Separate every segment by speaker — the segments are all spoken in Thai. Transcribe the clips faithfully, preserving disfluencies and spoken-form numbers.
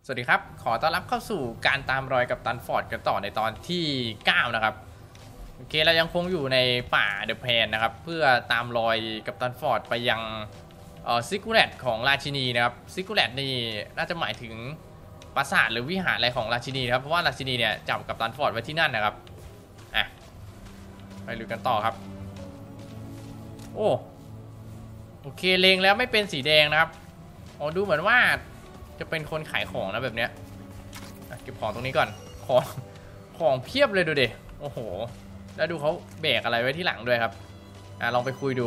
Speaker 1: สวัสดีครับขอต้อนรับเข้าสู่การตามรอยกัปตันฟอร์ดกันต่อในตอนที่เก้านะครับโอเคเรายังคงอยู่ในป่าเดอะแพนนะครับเพื่อตามรอยกัปตันฟอร์ดไปยังเอ่อซิกูเลตของราชินีนะครับซิกูเลตนี่น่าจะหมายถึงปราสาทหรือวิหารอะไรของราชินีนะครับเพราะว่าราชินีเนี่ยจับกัปตันฟอร์ดไว้ที่นั่นนะครับอ่ะไปลุยกันต่อครับโอ้โอเคเลงแล้วไม่เป็นสีแดงนะครับอ๋อดูเหมือนว่าจะเป็นคนขายของนะแบบเนี้ยเก็บของตรงนี้ก่อนของของเพียบเลยดูดิโอ้โหแล้วดูเขาแบกอะไรไว้ที่หลังด้วยครับอ่ะลองไปคุยดู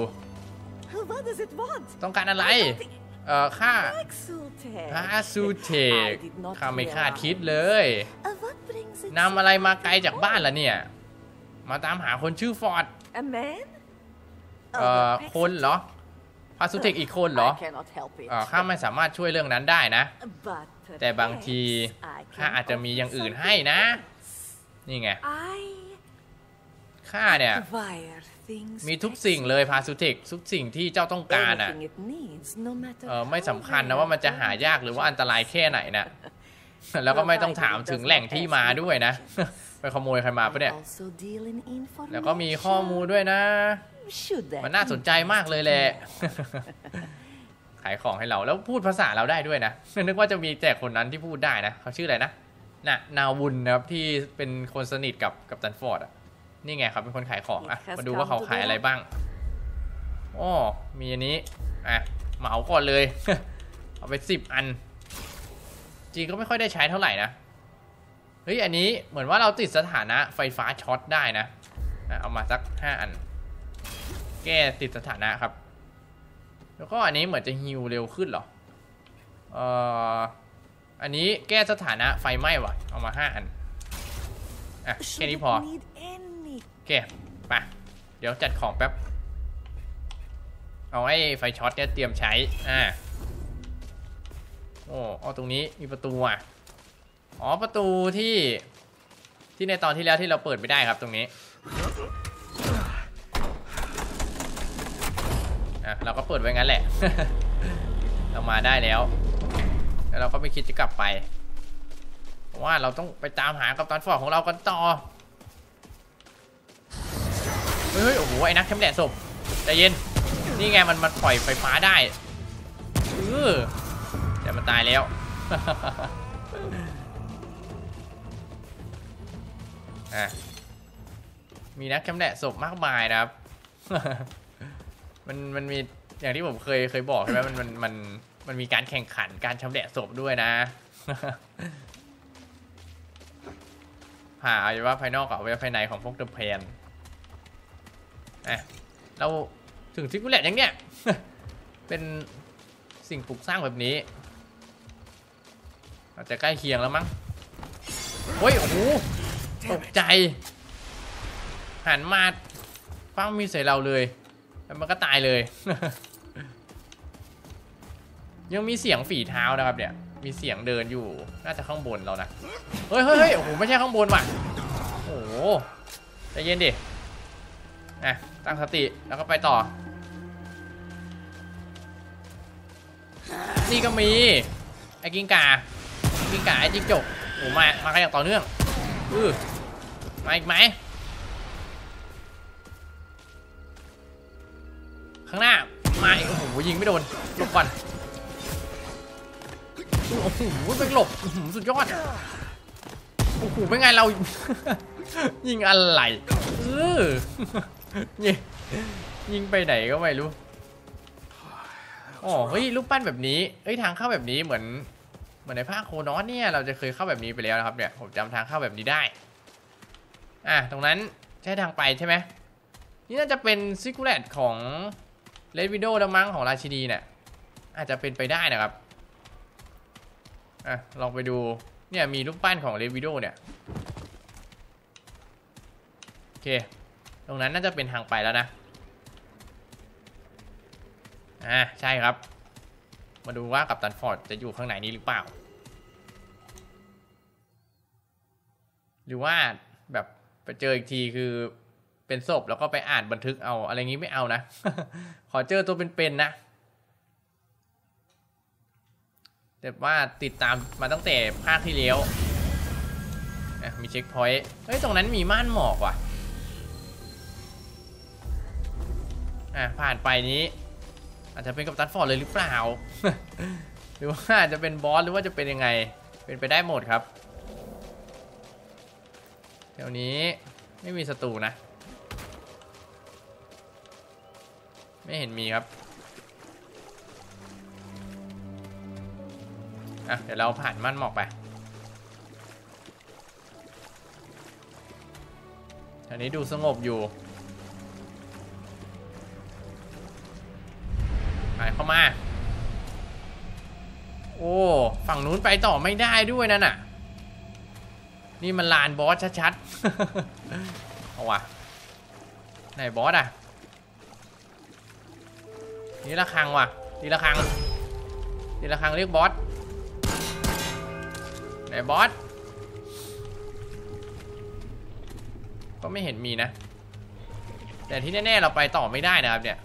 Speaker 1: ต้องการอะไรเอ่อค่าค่าซูเทคข้าไม่คาดคิดเลยนำอะไรมาไกลจากบ้านล่ะเนี่ยมาตามหาคนชื่อฟอร์ดเอ่อคนเหรอพาสุเทคอีกคนเหรอข้าไม่สามารถช่วยเรื่องนั้นได้นะแต่บางทีข้าอาจจะมีอย่างอื่นให้นะนี่ไงข้าเนี่ยมีทุกสิ่งเลยพาสุเทคทุกสิ่งที่เจ้าต้องการอ่ะเออไม่สำคัญนะว่ามันจะหายากหรือว่าอันตรายแค่ไหนนะแล้วก็ไม่ต้องถามถึงแหล่งที่มาด้วยนะไปขโมยใครมาปะเนี่ยแล้วก็มีข้อมูลด้วยนะมันน่าสนใจมากเลยแหละขายของให้เราแล้วพูดภาษาเราได้ด้วยนะนึกว่าจะมีแต่คนนั้นที่พูดได้นะเขาชื่ออะไรนะน่ะนาวุนนะครับที่เป็นคนสนิทกับกับตันฟอร์ดอ่ะนี่ไงครับเป็นคนขายของอ่ะมาดูว่าเขาขายอะไรบ้างอ๋อมีอันนี้อ่ะเหมาก่อนเลย เอาไปสิบอันจริงก็ไม่ค่อยได้ใช้เท่าไหร่นะเฮ้ยอันนี้เหมือนว่าเราติดสถานะไฟฟ้าช็อตได้นะเอามาสักห้าอันแก้ติดสถานะครับแล้วก็อันนี้เหมือนจะฮิวเร็วขึ้นเหรอเอ่ออันนี้แก้สถานะไฟไหม้ว่ะเอามาห้าอันอ่ะแค่นี้พอโอเคไปเดี๋ยวจัดของแป๊บเอาไอ้ไฟช็อตเนี่ยเตรียมใช้อ่าโอ้เอาตรงนี้มีประตูอ่ะอ๋อประตูที่ที่ในตอนที่แล้วที่เราเปิดไม่ได้ครับตรงนี้เราก็เปิดไว้งั้นแหละ เรามาได้แล้วแล้วเราก็ไม่คิดจะกลับไปเพราะว่าเราต้องไปตามหากัปตันฟอร์ดของเรากันต่อเฮ้ยโอ้โหไอ้นักชำแหละศพใจเย็นนี่ไงมันมันปล่อยไฟฟ้าได้เออแต่มันตายแล้ว อ่ะมีนักชำแหละศพมากมายนะครับ มันมันมีอย่างที่ผมเคยเคยบอกใช่ไหมมันมันมันมันมีการแข่งขันการชำแหละศพด้วยนะ ผ่าอวัยวะภายนอกกับอวัยวะภายในของพวกเดอะแพนอ่ะเราถึงซิกูเลตอย่างเนี้ย เป็นสิ่งปลูกสร้างแบบนี้อาจจะใกล้เคียงแล้วมั้งเฮ้ยโอ้โหตกใจหันมาฟังมีใส่เราเลยแล้วมันก็ตายเลย ยังมีเสียงฝีเท้านะครับเนี่ยมีเสียงเดินอยู่น่าจะข้างบนเรานะเฮ้ยเฮ้ยโอ้โหไม่ใช่ข้างบนว่ะโอ้โหใจเย็นดิอ่ะตั้งสติแล้วก็ไปต่อนี่ก็มีไอ้กิ้งก่ากิ้งก่าไอ้จิ้งจกโอ้มามากันอย่างต่อเนื่องอือมาอีกไหมข้างหน้ามาโอ้โหยิงไม่โดนหลบก่อนโอ้โหเป็นหลบสุดยอดโอ้โหเป็นไงเรา ยิงอะไรเออยิงยิงไปไหนก็ไม่รู้อ๋อเฮ้ยรูปปั้นแบบนี้เฮ้ยทางเข้าแบบนี้เหมือนเหมือนในภาคโคนอสเนี่ยเราจะเคยเข้าแบบนี้ไปแล้วนะครับเนี่ยผมจำทางเข้าแบบนี้ได้อ่ะตรงนั้นใช่ทางไปใช่ไหมนี่น่าจะเป็นซิกูเลตของเลดวิโดดังมั้งของราชินีเนี่ยอาจจะเป็นไปได้นะครับอ่ะลองไปดูเนี่ยมีรูปปั้นของเลดวิโดเนี่ยโอเคตรงนั้นน่าจะเป็นทางไปแล้วนะอ่าใช่ครับมาดูว่ากัปตันฟอร์ดจะอยู่ข้างในนี้หรือเปล่าหรือว่าแบบไปเจออีกทีคือเป็นศพแล้วก็ไปอ่านบันทึกเอาอะไรงี้ไม่เอานะ ขอเจอตัวเป็นๆนะแต่แต่ว่าติดตามมาตั้งแต่ภาคที่แล้วมีเช็คพอยต์เฮ้ยตรงนั้นมีม่านหมอกว่ะอ่ะผ่านไปนี้อาจจะเป็นกัปตันฟอร์ดเลยหรือเปล่า หรือว่าอาจจะเป็นบอสหรือว่าจะเป็นยังไงเป็นไปได้หมดครับแถวนี้ไม่มีศัตรูนะไม่เห็นมีครับอ่ะเดี๋ยวเราผ่านม่านหมอกไปแถวนี้ดูสงบอยู่ไปเข้ามาโอ้ฝั่งนู้นไปต่อไม่ได้ด้วยนั่นน่ะนี่มันลานบอสชัดๆ เอาวะไหนบอสอ่ะนี่ระฆังว่ะนี่ระฆังนี่ระฆังเรียกบอสไหนบอสก็ไม่เห็นมีนะแต่ที่แน่ๆเราไปต่อไม่ได้นะครับเนี่ย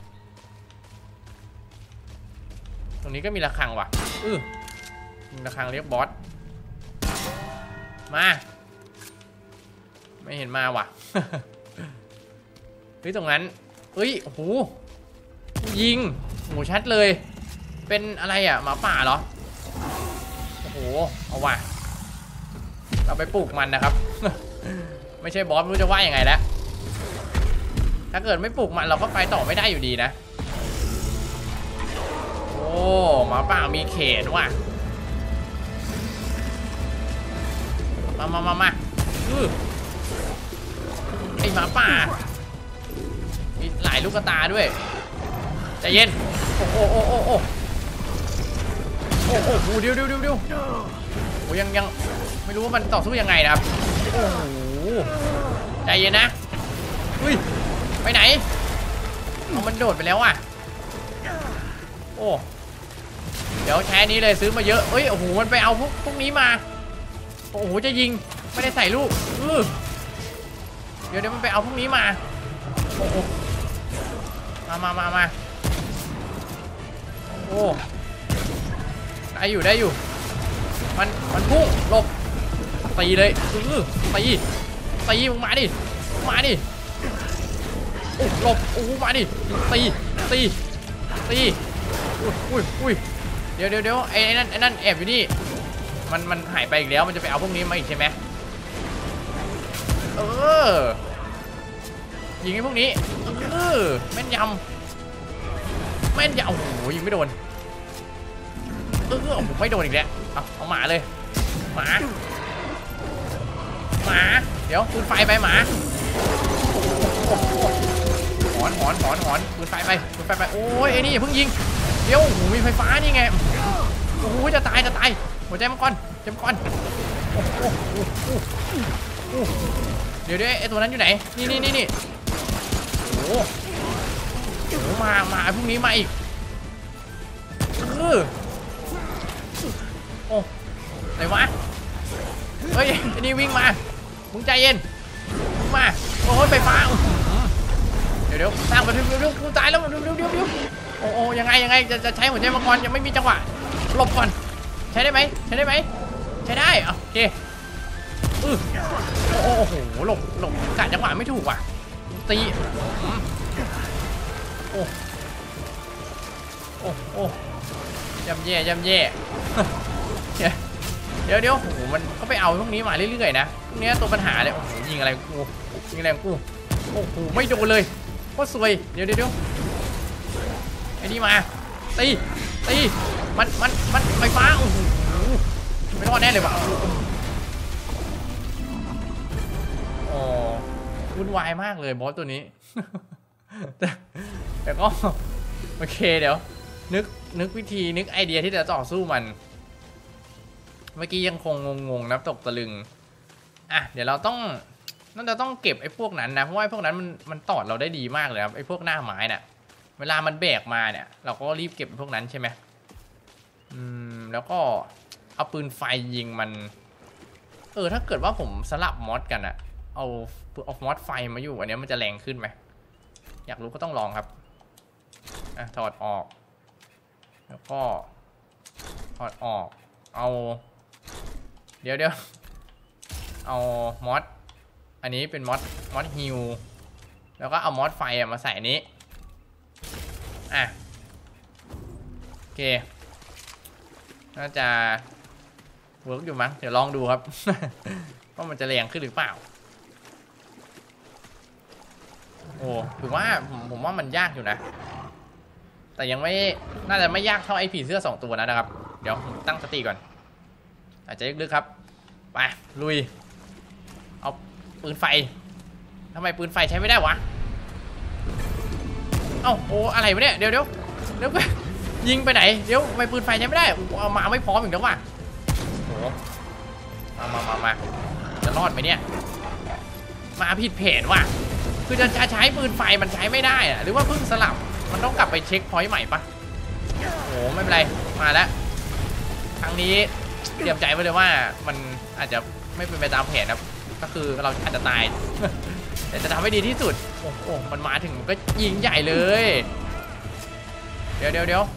Speaker 1: ตรงนี้ก็มีระฆังว่ะอือมีระฆังเรียกบอสมาไม่เห็นมาว่ะ เฮ้ยตรงนั้นเฮ้ยโอ้โหยิงโหชัดเลยเป็นอะไรอ่ะหมาป่าเหรอโอ้โหเอาว่ะเราไปปลูกมันนะครับ ไม่ใช่บอสไม่รู้จะว่ายังไงแล้วถ้าเกิดไม่ปลูกมันเราก็ไปต่อไม่ได้อยู่ดีนะโอ้หมาป่ามีเขตว่ะมามามามาอือไอหมาป่ามีหลายลูกตาด้วยใจเย็นโอ้โอ้โอ้โอ้โอ้โอ้โอ้โหเดี๋ยวเดี๋ยวเดี๋ยวเดี๋ยวโอ้ยังยังไม่รู้ว่ามันต่อสู้ยังไงนะครับโอ้โหใจเย็นนะอุ้ยไปไหนเอามันโดดไปแล้วอ่ะโอ้เดี๋ยวใช้นี้เลยซื้อมาเยอะเอ้ยโอ้โหมันไปเอาพวกพวกนี้มาโอ้โหจะยิงไม่ได้ใส่ลูกอือเดี๋ยวเดี๋ยวมันไปเอาพวกนี้มาโอ้โหมามามามาโอ้ได้อยู่ได้อยู่มันมันพุ่งหลบตีเลยอือตีตีมึงมาดิมาดิโอ้หลบโอ้มาดิตีตีตีอุ้ยอุ้ยอุ้ยเดี๋ยวเดี๋ยวเดี๋ยวไอ้นั่นไอ้นั่นแอบอยู่นี่มันมันหายไปอีกแล้วมันจะไปเอาพวกนี้มาอีกใช่ไหมเออยิงไอ้พวกนี้เออแม่นยำแม่นยำโอ้โหยิงไม่โดนเออผมไม่โดนอีกแล้วเอาเอาหมาเลยหมาหมาเดี๋ยวปืนไฟไปหมาหอนหอนหอนหอนปืนไฟไปปืนไฟไปโอ้ยไอ้นี่อย่าเพิ่งยิงเดี๋ยวโอ้โหมีไฟฟ้านี่ไงโอ้โหจะตายจะตายหัวใจมังกรใจมังกรโอ้โหเดี๋ยวเดี๋ยวไอ้ตัวนั้นอยู่ไหนนี่นี่นี่นี่โอ้โหมามาพรุ่งนี้มาอีกเออโอ้ไหนวะเฮ้ยไอ้นี่วิ่งมามึงใจเย็นมาโอ้โหไฟฟ้าเดี๋ยวเดี๋ยวสร้างมาเร็วเร็วเร็วกูตายแล้วเร็วเร็วเร็วเร็วโอ้โหยังไงยังไงจะจะใช้หัวใจมังกรยังไม่มีจังหวะหลบก่อนใช้ได้ไหมใช้ได้ไหมใช้ได้โอเคอือโอ้โหหลบหลบกะจังหวะไม่ถูกว่ะตีโอ้โอ้โอ้ยำแย่ยำแย่เดี๋ยวเดี๋ยวโอ้โหมันก็ไปเอาพวกนี้มาเรื่อยๆนะพวกนี้ตัวปัญหาเลยโอ้โหยิงอะไรกูยิงอะไรกูโอ้โหไม่โดนเลยก็สวยเดี๋ยวเดี๋ยวไอ้นี่มาตีตีมันมันมันไฟฟ้าโอ้โหไม่รอดแน่เลยว่ะโอ้วุ่นวายมากเลยบอสตัวนี้ แต่แต่ก็โอเคเดี๋ยวนึกนึกวิธีนึกไอเดียที่จะต่อสู้มันเมื่อกี้ยังคงงงๆนับตกตะลึงอ่ะเดี๋ยวเราต้องน่าจะต้องเก็บไอ้พวกนั้นนะเพราะว่าพวกนั้นมันมันตอดเราได้ดีมากเลยครับไอ้พวกหน้าไม้น่ะเวลามันแบกมาเนี่ยเราก็รีบเก็บพวกนั้นใช่ไหมอืมแล้วก็เอาปืนไฟยิงมันเออถ้าเกิดว่าผมสลับมอสกันอะเอาเอามอสไฟมาอยู่อันนี้มันจะแรงขึ้นไหมอยากรู้ก็ต้องลองครับอ่ะถอดออกแล้วก็ถอดออกเอาเดี๋ยวเดี๋ยวเอามอสอันนี้เป็นมอสมอสฮิลแล้วก็เอามอสไฟมาใส่นี้อ่ะโอเคน่าจะเวิร์กอยู่มั้งเดี๋ยวลองดูครับ ว่ามันจะแรงขึ้นหรือเปล่าโอ้ถือว่าผมผมว่ามันยากอยู่นะแต่ยังไม่น่าจะไม่ยากเท่าไอ้ผีเสื้อสองตัวนะครับเดี๋ยวตั้งสติก่อนอาจจะลึกๆครับไปลุยเอาปืนไฟทำไมปืนไฟใช้ไม่ได้วะเอ้าโอ้อะไรวะเนี่ยเดี๋ยวเดี๋ยวเดี๋ยวยิงไปไหนเดี๋ยวทำไมปืนไฟใช้ไม่ได้เอามาไม่พร้อมอีกแล้วว่ะโอ้มามามามาจะรอดไหมเนี่ยมาผิดแผนว่ะคือจะจะใช้ปืนไฟมันใช้ไม่ได้อะหรือว่าเพิ่งสลับมันต้องกลับไปเช็คพอยต์ใหม่ปะโอ้ไม่เป็นไรมาแล้วครั้งนี้เตรียมใจไว้เลยว่ามันอาจจะไม่เป็นไปตามแผนนะก็คือเราอาจจะตาย แต่จะทำให้ดีที่สุดโอ้โหมันมาถึงก็ยิงใหญ่เลยเดี๋ยวเดี๋ยวเดี๋ยว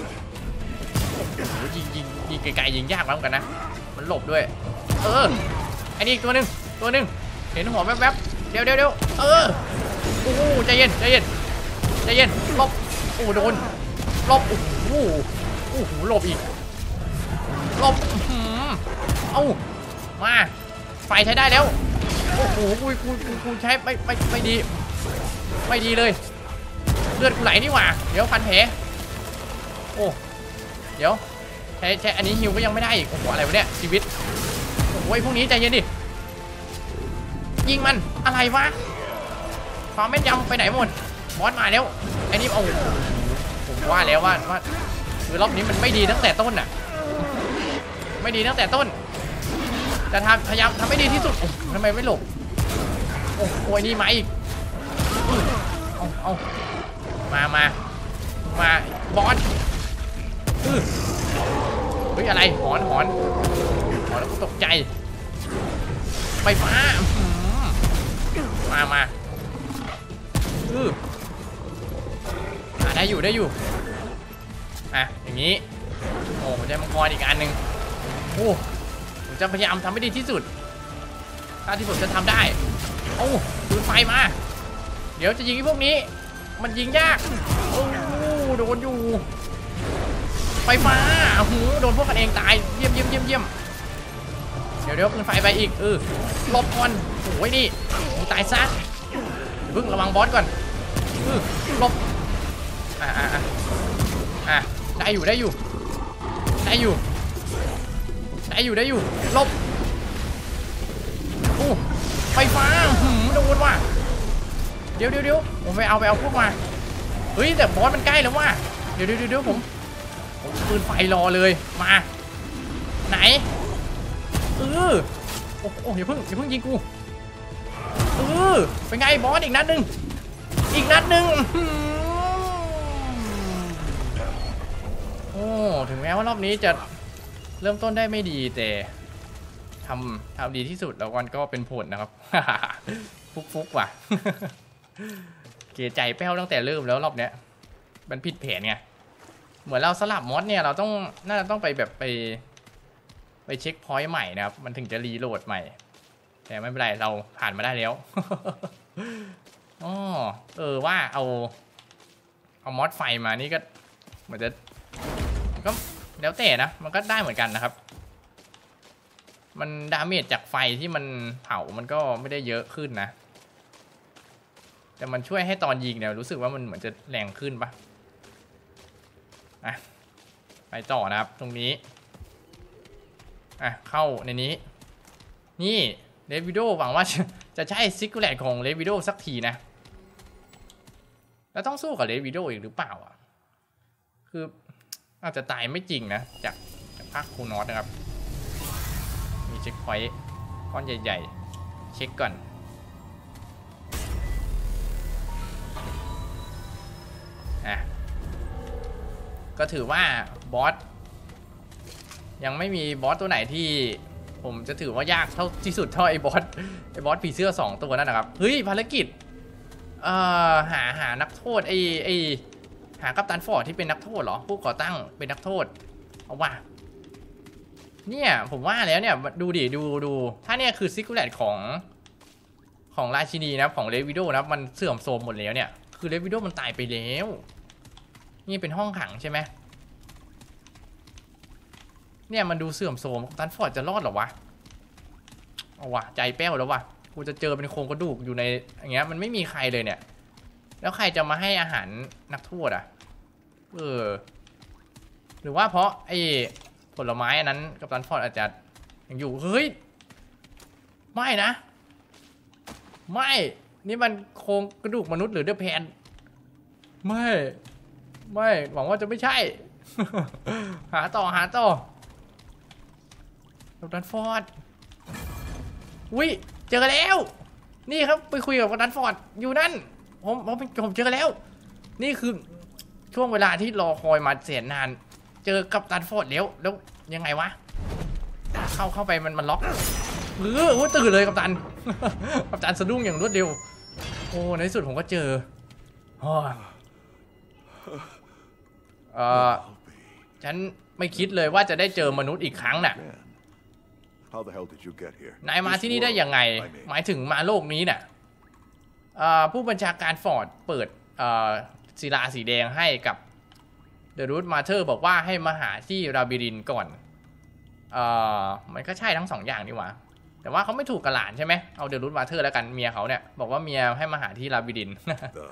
Speaker 1: ยิงยิงยิงไกลๆยิงยากมากเหมือนกันนะมันหลบด้วยเออไอ้นี่ตัวหนึ่งตัวหนึ่งเห็นหัวแวบๆเดี๋ยวเดี๋ยวเดี๋ยวเออโอ้โหใจเย็นใจเย็นใจเย็นหลบโอ้โดนหลบโอ้โหโอ้โหหลบอีกหลบเอ้ามาไฟใช้ได้แล้วโอ้โหกูกูกูกูใช้ไม่ไม่ไม่ดีไม่ดีเลยเลือดกูไหลนี่หว่าเดี๋ยวพันแผลโอ้เดี๋ยวใช้ใช้อันนี้ฮิวก็ยังไม่ได้อีกโอ้โหอะไรวะเนี่ยชีวิตโอ้ยพวกนี้ใจเย็นดิยิงมันอะไรวะความแม่นยำไปไหนหมดบอสมาแล้วไอ้นี่เอาผมว่าแล้วว่าว่าคือรอบนี้มันไม่ดีตั้งแต่ต้นน่ะไม่ดีตั้งแต่ต้นจะทำพยายามทำให้ดีที่สุดทำไมไม่หลบโอ้โหนี่มาอีกเอาเอามามามาบอสเฮ้ยอะไรหอนหอนหอนแล้วก็ตกใจไฟฟ้ามามาอือได้อยู่ได้อยู่อ่ะอย่างนี้โอ้ผมจะมังกรอีกอันหนึ่งโอ้ผมจะพยายามทำให้ดีที่สุดถ้าที่ผมจะทำได้โอ้ปืนไฟมาเดี๋ยวจะยิงไอ้พวกนี้มันยิงยากโอ้โดนอยู่ไฟฟ้าโอ้โหโดนพวกกันเองตายเยี่ยมเยี่ยมเยี่ยมเยี่ยมเดี๋ยวเดี๋ยวปืนไฟไปอีกเออหลบก่อนโอ้ยนี่ตายซะเพิ่งระวังบอสก่อนเออหลบอ่าอ่าอ่าได้อยู่ได้อยู่ได้อยู่ได้อยู่ได้อยู่หลบโอ้ไฟฟ้าหืมโดนว่ะเดี๋ยวเดี๋ยวเดี๋ยวผมไปเอาไปเอาพวกมาเฮ้ยแต่บอสมันใกล้แล้วว่ะเดี๋ยวเดี๋ยวเดี๋ยวผมผมปืนไฟรอเลยมาไหนเออโอ้โหอย่าเพิ่งอย่าเพิ่งยิงกูเออเป็นไงบอสอีกนัดหนึ่งอีกนัดหนึ่งโอ้ถึงแม้ว่ารอบนี้จะเริ่มต้นได้ไม่ดีแต่ทำทำดีที่สุดแล้ววันก็เป็นผลนะครับ ฟุกฟุกว่ะ เกลียดใจแป้วตั้งแต่เริ่มแล้วรอบเนี้ยมันผิดแผนไงเหมือนเราสลับมอสเนี่ยเราต้องน่าจะต้องไปแบบไปไปเช็คพอยต์ใหม่นะครับมันถึงจะรีโหลดใหม่แต่ไม่เป็นไรเราผ่านมาได้แล้ว อ๋อเออว่าเอาเอามอสไฟมานี่ก็เหมือนจะก็แล้วแต่นะมันก็ได้เหมือนกันนะครับมันดาเมจจากไฟที่มันเผามันก็ไม่ได้เยอะขึ้นนะแต่มันช่วยให้ตอนยิงเนี่ยรู้สึกว่ามันเหมือนจะแรงขึ้นปะอ่ะไปต่อนะครับตรงนี้อ่ะเข้าในนี้นี่เรดวิโดหวังว่าจะใช้ซิกเกอร์แลตของเรดวิโดสักทีนะแล้วต้องสู้กับเรดวิโดอีกหรือเปล่าอ่ะคืออาจจะตายไม่จริงนะจากจากภาคคูนอสนะครับมีเช็คพอยต์ก้อนใหญ่ๆเช็คก่อนอ่ะก็ถือว่าบอสยังไม่มีบอสตัวไหนที่ผมจะถือว่ายากเท่าที่สุดเท่าไอ้บอสไอ้บอสผีเสื้อสองตัวนั่นนะครับเฮ้ยภารกิจเอ่อหาหานักโทษไอ้ไอ้หากัปตันฟอร์ดที่เป็นนักโทษเหรอผู้ก่อตั้งเป็นนักโทษเอาว่าเนี่ยผมว่าแล้วเนี่ยดูดิดูดูถ้าเนี่ยคือซิกเนตของของราชินีนะของเลวิโดนะมันเสื่อมโทรมหมดแล้วเนี่ยคือเลวิโดมันตายไปแล้วนี่เป็นห้องขังใช่ไหมเนี่ยมันดูเสื่อมโทรมตันฟอร์ดจะรอดหรอวะเอาวะใจแป้วแล้ววะกูจะเจอเป็นโครงกระดูกอยู่ในอย่างเงี้ยมันไม่มีใครเลยเนี่ยแล้วใครจะมาให้อาหารนักโทษอ่ะเออหรือว่าเพราะไอ้ผลไม้อันนั้นกัปตันฟอร์ดอาจจะยังอยู่เฮ้ยไม่นะไม่นี่มันโครงกระดูกมนุษย์หรือเดอะแพนไม่ไม่หวังว่าจะไม่ใช่ หาต่อหาต่อกัปตันฟอร์ดวิเจอแล้วนี่ครับไปคุยกับกัปตันฟอร์ดอยู่นั่นผมผมผมเจอแล้วนี่คือช่วงเวลาที่รอคอยมาแสนนานเจอกัปตันฟอร์ดแล้วแล้วยังไงวะเข้าเข้าไปมันมันล็อกเออโอ้ตื่นเลยกัปตัน กัปตันสะดุ้งอย่างรวดเร็วโอ้ในที่สุดผมก็เจอเออฉันไม่คิดเลยว่าจะได้เจอมนุษย์อีกครั้งน่ะนายมาที่นี่ได้ยังไงหมายถึงมาโลกนี้น่ะผู้บัญชาการฟอร์ดเปิดศิลาสีแดงให้กับเดอะรูทมาเธอร์บอกว่าให้มาหาที่ราบิรินก่อนเอ่อมันก็ใช่ทั้งสองอย่างนี่หว่าแต่ว่าเขาไม่ถูกกับหลานใช่ไหมเอาเดอะรูทมาเธอร์แล้วกันเมียเขาเนี่ยบอกว่าเมียให้มาหาที่ราบิริน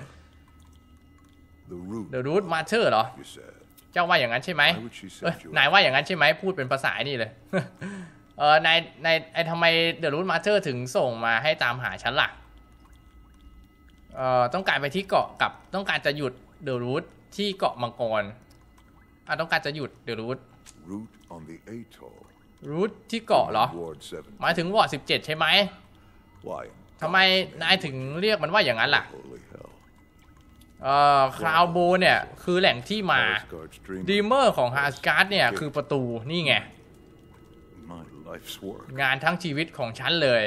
Speaker 1: เดอะรูทมาเธอร์เหรอเจ้าว่าอย่างนั้นใช่ไหมเอ้ยนายว่าอย่างนั้นใช่ไหมพูดเป็นภาษานี่เลยเออนายนายไอทำไมเดอะรูทมาเธอร์ถึงส่งมาให้ตามหาฉันล่ะเอ่อต้องการไปที่เกาะกับต้องการจะหยุดเดอะรูทที่เกาะมังกรอ่ะต้องการจะหยุดเดอะรูทรูทที่เกาะเหรอหมายถึงวอร์ดสิบเจ็ดใช่ไหมทำไมนายถึงเรียกมันว่าอย่างนั้นล่ะเอ่อคราวโบเนี่ยคือแหล่งที่มาดีเมอร์ของฮาร์สการ์ดเนี่ยคือประตูนี่ไงงานทั้งชีวิตของฉันเลย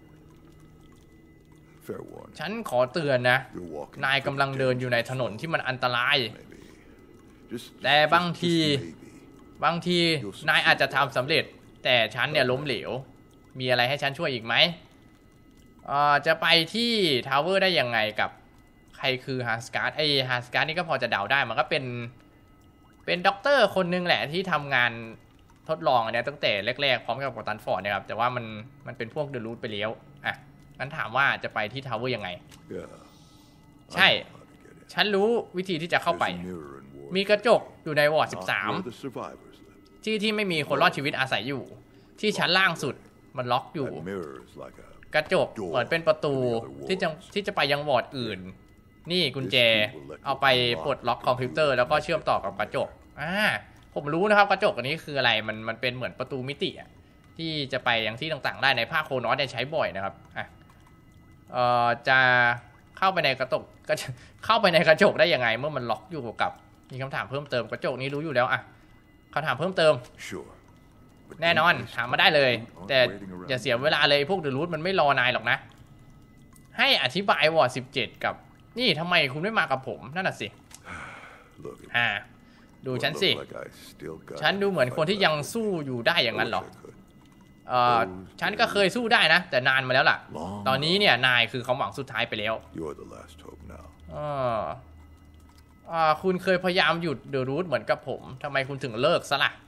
Speaker 1: ฉันขอเตือนนะนายกำลังเดินอยู่ในถนนที่มันอันตรายแต่บางทีบางทีนายอาจจะทำสำเร็จแต่ฉันเนี่ยล้มเหลวมีอะไรให้ฉันช่วยอีกไหมเอ่อจะไปที่ทาวเวอร์ได้ยังไงกับใครคือฮาร์สการ์ดไอฮาร์สการ์ดนี่ก็พอจะเดาได้มันก็เป็นเป็นด็อกเตอร์คนนึงแหละที่ทำงานทดลองอันนี้ตั้งแต่แรกๆพร้อมกับกัปตันฟอร์ดนะครับแต่ว่ามันมันเป็นพวกเดอะรูทไปแล้วอ่ะงั้นถามว่าจะไปที่ทาวเวอร์ยังไงใช่ฉันรู้วิธีที่จะเข้าไปมีกระจกอยู่ในวอร์ดสิบสามที่ที่ไม่มีคนรอดชีวิตอาศัยอยู่ที่ชั้นล่างสุดมันล็อกอยู่กระจกเหมือนเป็นประตูที่จะที่จะไปยังวอร์ดอื่นนี่กุญแจเอาไปปลดล็อกคอมพิวเตอร์แล้วก็เชื่อมต่อกับกระจกอ่าผมรู้นะครับกระจกอันนี้คืออะไรมันมันเป็นเหมือนประตูมิติอ่ะที่จะไปยังที่ต่างๆได้ในภาคโคนอสเนี่ยใช้บ่อยนะครับอ่ะเอ่อจะเข้าไปในกระจกก็เข้าไปในกระจกได้ยังไงเมื่อมันล็อกอยู่กับมีคำถามเพิ่มเติมกระจกนี้รู้อยู่แล้วอ่ะคำถามเพิ่มเติมแน่นอนถามมาได้เลยแต่อย่าเสียเวลาเลยพวกเดอะรูทมันไม่รอนายหรอกนะให้อธิบายวอร์ดสิบเจ็ดกับนี่ทำไมคุณไม่มากับผมนั่นน่ะสิอ่าดูฉันสิฉันดูเหมือนคนที่ยังสู้อยู่ได้อย่างนั้นหรอเอ่อฉันก็เคยสู้ได้นะแต่นานมาแล้วล่ะตอนนี้เนี่ยนายคือความหวังสุดท้ายไปแล้วอ๋ออ่าคุณเคยพยายามหยุดเดอะรูทเหมือนกับผมทำไมคุณถึงเลิกซะล่ะ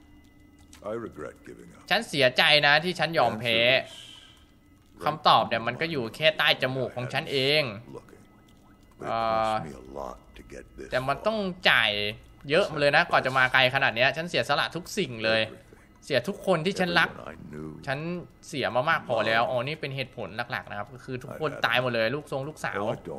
Speaker 1: ฉันเสียใจนะที่ฉันยอมแพ้คำตอบเนี่ยมันก็อยู่แค่ใต้จมูกของฉันเองแต่มันต้องจ่ายเยอะเลยนะก่อนจะมาไกลขนาดนี้ฉันเสียสละทุกสิ่งเลยเสียทุกคนที่ฉันรักฉันเสียมามากพอแล้วอ๋อนี่เป็นเหตุผลหลักๆนะครับก็คือทุกคนตายหมดเลยลูกทรงลูกสาว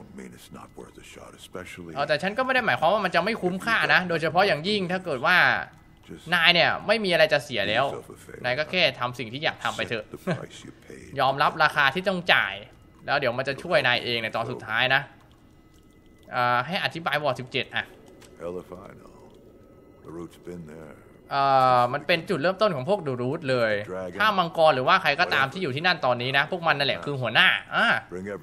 Speaker 1: อ๋อแต่ฉันก็ไม่ได้หมายความว่ามันจะไม่คุ้มค่านะโดยเฉพาะอย่างยิ่งถ้าเกิดว่านายเนี่ยไม่มีอะไรจะเสียแล้วนายก็แค่ทำสิ่งที่อยากทำไปเถอะ ยอมรับราคาที่ต้องจ่ายแล้วเดี๋ยวมันจะช่วยนายเองในตอนสุดท้ายนะให้อธิบายวอร์ดสิบเจ็ดอ่ะมันเป็นจุดเริ่มต้นของพวกเดอะรูทเลยถ้ามังกรหรือว่าใครก็ตามที่อยู่ที่นั่นตอนนี้นะพวกมันนั่นแหละคือหัวหน้าอ่า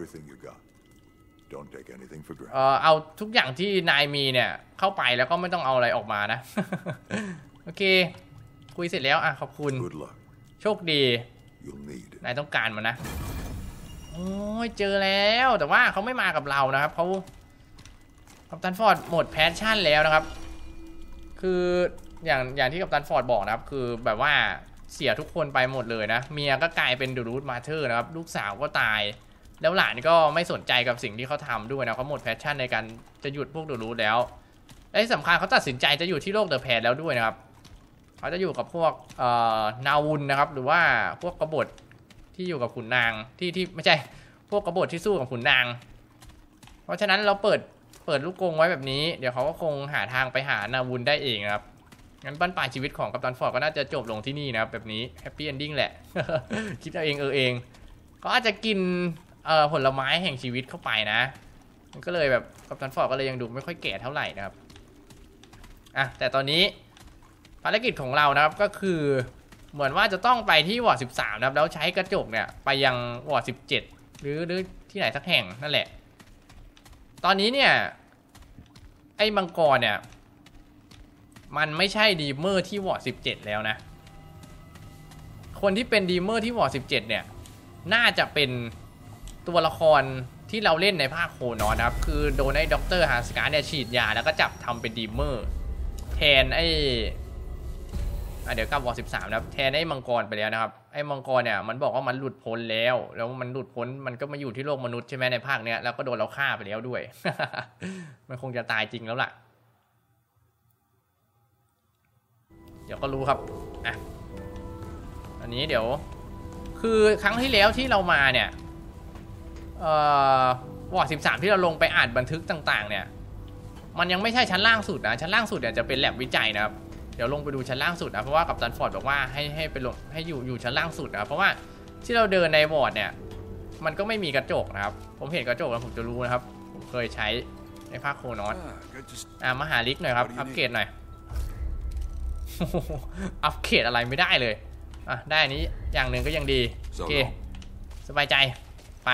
Speaker 1: เอาทุกอย่างที่นายมีเนี่ยเข้าไปแล้วก็ไม่ต้องเอาอะไรออกมานะ โอเคคุยเสร็จแล้วอ่ะขอบคุณโชคดีนายต้องการมันนะโอ้ยเจอแล้วแต่ว่าเขาไม่มากับเรานะครับเขากัปตันฟอร์ดหมดแพชชั่นแล้วนะครับคืออย่างอย่างที่กัปตันฟอร์ดบอกนะครับคือแบบว่าเสียทุกคนไปหมดเลยนะเมียก็กลายเป็นเดอะรูทมาเธอร์นะครับลูกสาวก็ตายแล้วหลานก็ไม่สนใจกับสิ่งที่เขาทำด้วยนะเขาหมดแพชชั่นในการจะหยุดพวกเดอะรูทแล้วและที่สำคัญเขาตัดสินใจจะอยู่ที่โลกเดอะแพนแล้วด้วยนะครับเขาจะอยู่กับพวกเอ่อนาวุนนะครับหรือว่าพวกกบฏที่อยู่กับขุนนางที่ที่ไม่ใช่พวกกบฏที่สู้กับขุนนางเพราะฉะนั้นเราเปิดเปิดลูกกรงไว้แบบนี้เดี๋ยวเขาก็คงหาทางไปหานาวุนได้เองนะครับงั้นบั้นปลายชีวิตของกัปตันฟอร์ดก็น่าจะจบลงที่นี่นะครับแบบนี้แฮปปี้เอนดิ้งแหละ คิดเอาเองเออเองก็อาจจะกินเอ่อผลไม้แห่งชีวิตเข้าไปนะมันก็เลยแบบกัปตันฟอร์ดก็เลยยังดูไม่ค่อยแก่เท่าไหร่นะครับอ่ะแต่ตอนนี้ภารกิจของเรานะครับก็คือเหมือนว่าจะต้องไปที่วอร์ดสิบสามนะครับแล้วใช้กระจกเนี่ยไปยังวอร์ดสิบเจ็ดหรือหรือที่ไหนสักแห่งนั่นแหละตอนนี้เนี่ยไอ้มังกรเนี่ยมันไม่ใช่ดีเมอร์ที่วอร์ดสิบเจ็ดแล้วนะคนที่เป็นดีเมอร์ที่วอร์ดสิบเจ็ดเนี่ยน่าจะเป็นตัวละครที่เราเล่นในภาคโคนอนนะครับคือโดนไอ้ด็อกเตอร์ฮาสการ์เนี่ยฉีดยาแล้วก็จับทำเป็นดีเมอร์แทนไอ้เดี๋ยวกลับวอร์ดสิบสามนะครับแทนไอ้มังกรไปแล้วนะครับไอ้มังกรเนี่ยมันบอกว่ามันหลุดพ้นแล้วแล้วมันหลุดพ้นมันก็มาอยู่ที่โลกมนุษย์ใช่ไหมในภาคเนี้ยแล้วก็โดนเราฆ่าไปแล้วด้วย มันคงจะตายจริงแล้วล่ะเดี๋ยวก็รู้ครับอ่ะอันนี้เดี๋ยวคือครั้งที่แล้วที่เรามาเนี่ยเอ่อวอร์ดสิบสามที่เราลงไปอ่านบันทึกต่างๆเนี่ยมันยังไม่ใช่ชั้นล่างสุดนะชั้นล่างสุดเนี่ยจะเป็นแลบวิจัยนะครับเดี๋ยวลงไปดูชั้นล่างสุดนะเพราะว่ากัปตันฟอร์ดบอกว่าให้ให้ไปลงให้อยู่อยู่ชั้นล่างสุดนะครับเพราะว่าที่เราเดินในวอร์ดเนี่ยมันก็ไม่มีกระจกนะครับผมเห็นกระจกแล้วผมจะรู้นะครับผมเคยใช้ในภาคโคนอนอ่ะมาหาลิกหน่อยครับอัปเกรดหน่อย อัปเกรดอะไรไม่ได้เลยอ่ะได้อันนี้อย่างหนึ่งก็ยังดีโอเคสบายใจไป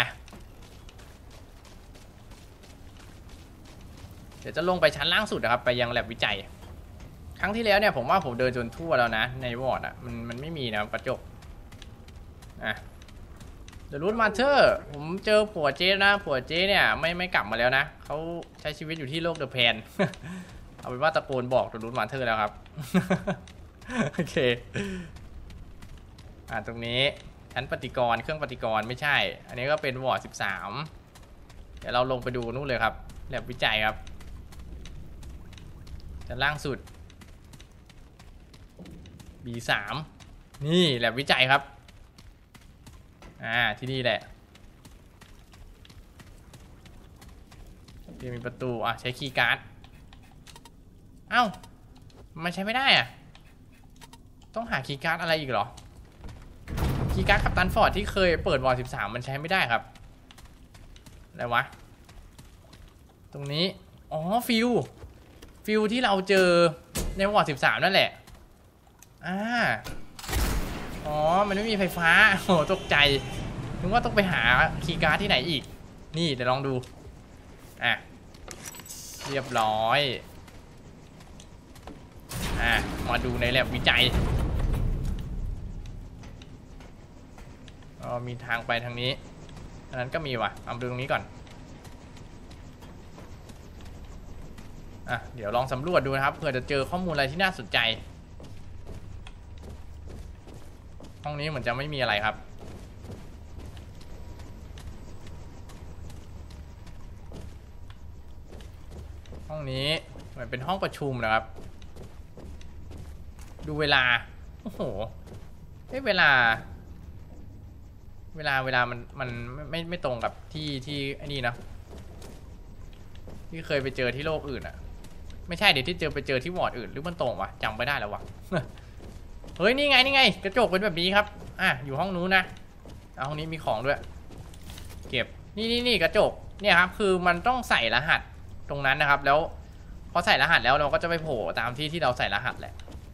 Speaker 1: เดี๋ยวจะลงไปชั้นล่างสุดนะครับไปยังแลบวิจัยครั้งที่แล้วเนี่ยผมว่าผมเดินจนทั่วแล้วนะในวอร์ดอ่ะมันมันไม่มีนะกระจกอ่ะเดอะรูทมาเธอร์ผมเจอผัวเจ๊นะผัวเจ๊เนี่ยไม่ไม่กลับมาแล้วนะเขาใช้ชีวิตอยู่ที่โลกเดอะแพน เอาเป็นว่าตะโกนบอกเดอะรูทมาเธอร์แล้วครับ โอเคอ่าตรงนี้ชั้นปฏิกรณ์เครื่องปฏิกรณ์ไม่ใช่อันนี้ก็เป็นวอร์ดสิบสามเดี๋ยวเราลงไปดูนู่นเลยครับแลบวิจัยครับชั้นล่างสุด บี สาม นี่แลบวิจัยครับอ่าที่นี่แหละที่มีประตูอ่ะใช้คีย์การ์ดเอ้ามันใช้ไม่ได้อ่ะต้องหาคีย์การ์ดอะไรอีกเหรอคีย์การ์ดกัปตันฟอร์ดที่เคยเปิดวอร์ดสิบสามมันใช้ไม่ได้ครับอะไรวะตรงนี้อ๋อฟิวฟิวที่เราเจอในวอร์ดสิบสามนั่นแหละอ่าอ๋อมันไม่มีไฟฟ้าโหตกใจนึกว่าต้องไปหาคีย์การ์ดที่ไหนอีกนี่เดี๋ยวลองดูอ่ะเรียบร้อยอ่ะมาดูในแลบวิจัยอ๋อมีทางไปทางนี้อันนั้นก็มีว่ะเอาดูตรงนี้ก่อนอ่ะเดี๋ยวลองสำรวจดูนะครับเผื่อจะเจอข้อมูลอะไรที่น่าสนใจห้องนี้เหมือนจะไม่มีอะไรครับห้องนี้เหมือนเป็นห้องประชุมนะครับดูเวลาโอ้โหเอ้เวลาเวลาเวลามันมันไม่ไม่ตรงกับที่ที่ไอ้นี่นะที่เคยไปเจอที่โลกอื่นอ่ะไม่ใช่เดี๋ยวที่เจอไปเจอที่วอร์ดอื่นหรือมันตรงวะจำไม่ได้แล้ววะ เฮ้ยนี่ไงนี่ไงกระจกเป็นแบบนี้ครับอ่ะอยู่ห้องนู้นนะเอาห้องนี้มีของด้วยเก็บนี่นี่นี่กระจกเนี่ยครับคือมันต้องใส่รหัสตรงนั้นนะครับแล้วพอใส่รหัสแล้วเราก็จะไปโผล่ตามที่ที่เราใส่รหัสแหละ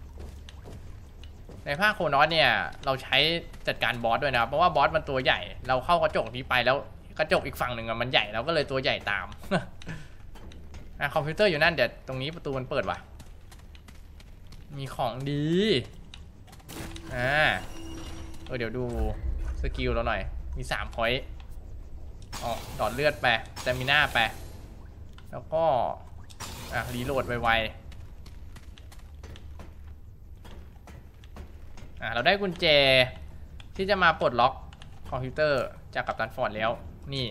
Speaker 1: ในภาคโคนอสเนี่ยเราใช้จัดการบอสด้วยนะครับเพราะว่าบอสมันตัวใหญ่เราเข้ากระจกนี้ไปแล้วกระจกอีกฝั่งหนึ่งมันใหญ่เราก็เลยตัวใหญ่ตาม อ่ะคอมพิวเตอร์อยู่นั่นเดี๋ยวตรงนี้ประตูมันเปิดว่ะมีของดีอ่าเออเดี๋ยวดูสกิลเราหน่อยมีสามพอยต์อ๋อดอดเลือดไปสเตมิน่าไปแล้วก็อ่ะรีโหลดไวๆอ่ะเราได้กุญแจที่จะมาปลดล็อกคอมพิวเตอร์จากกัปตันฟอร์ดแล้วนี่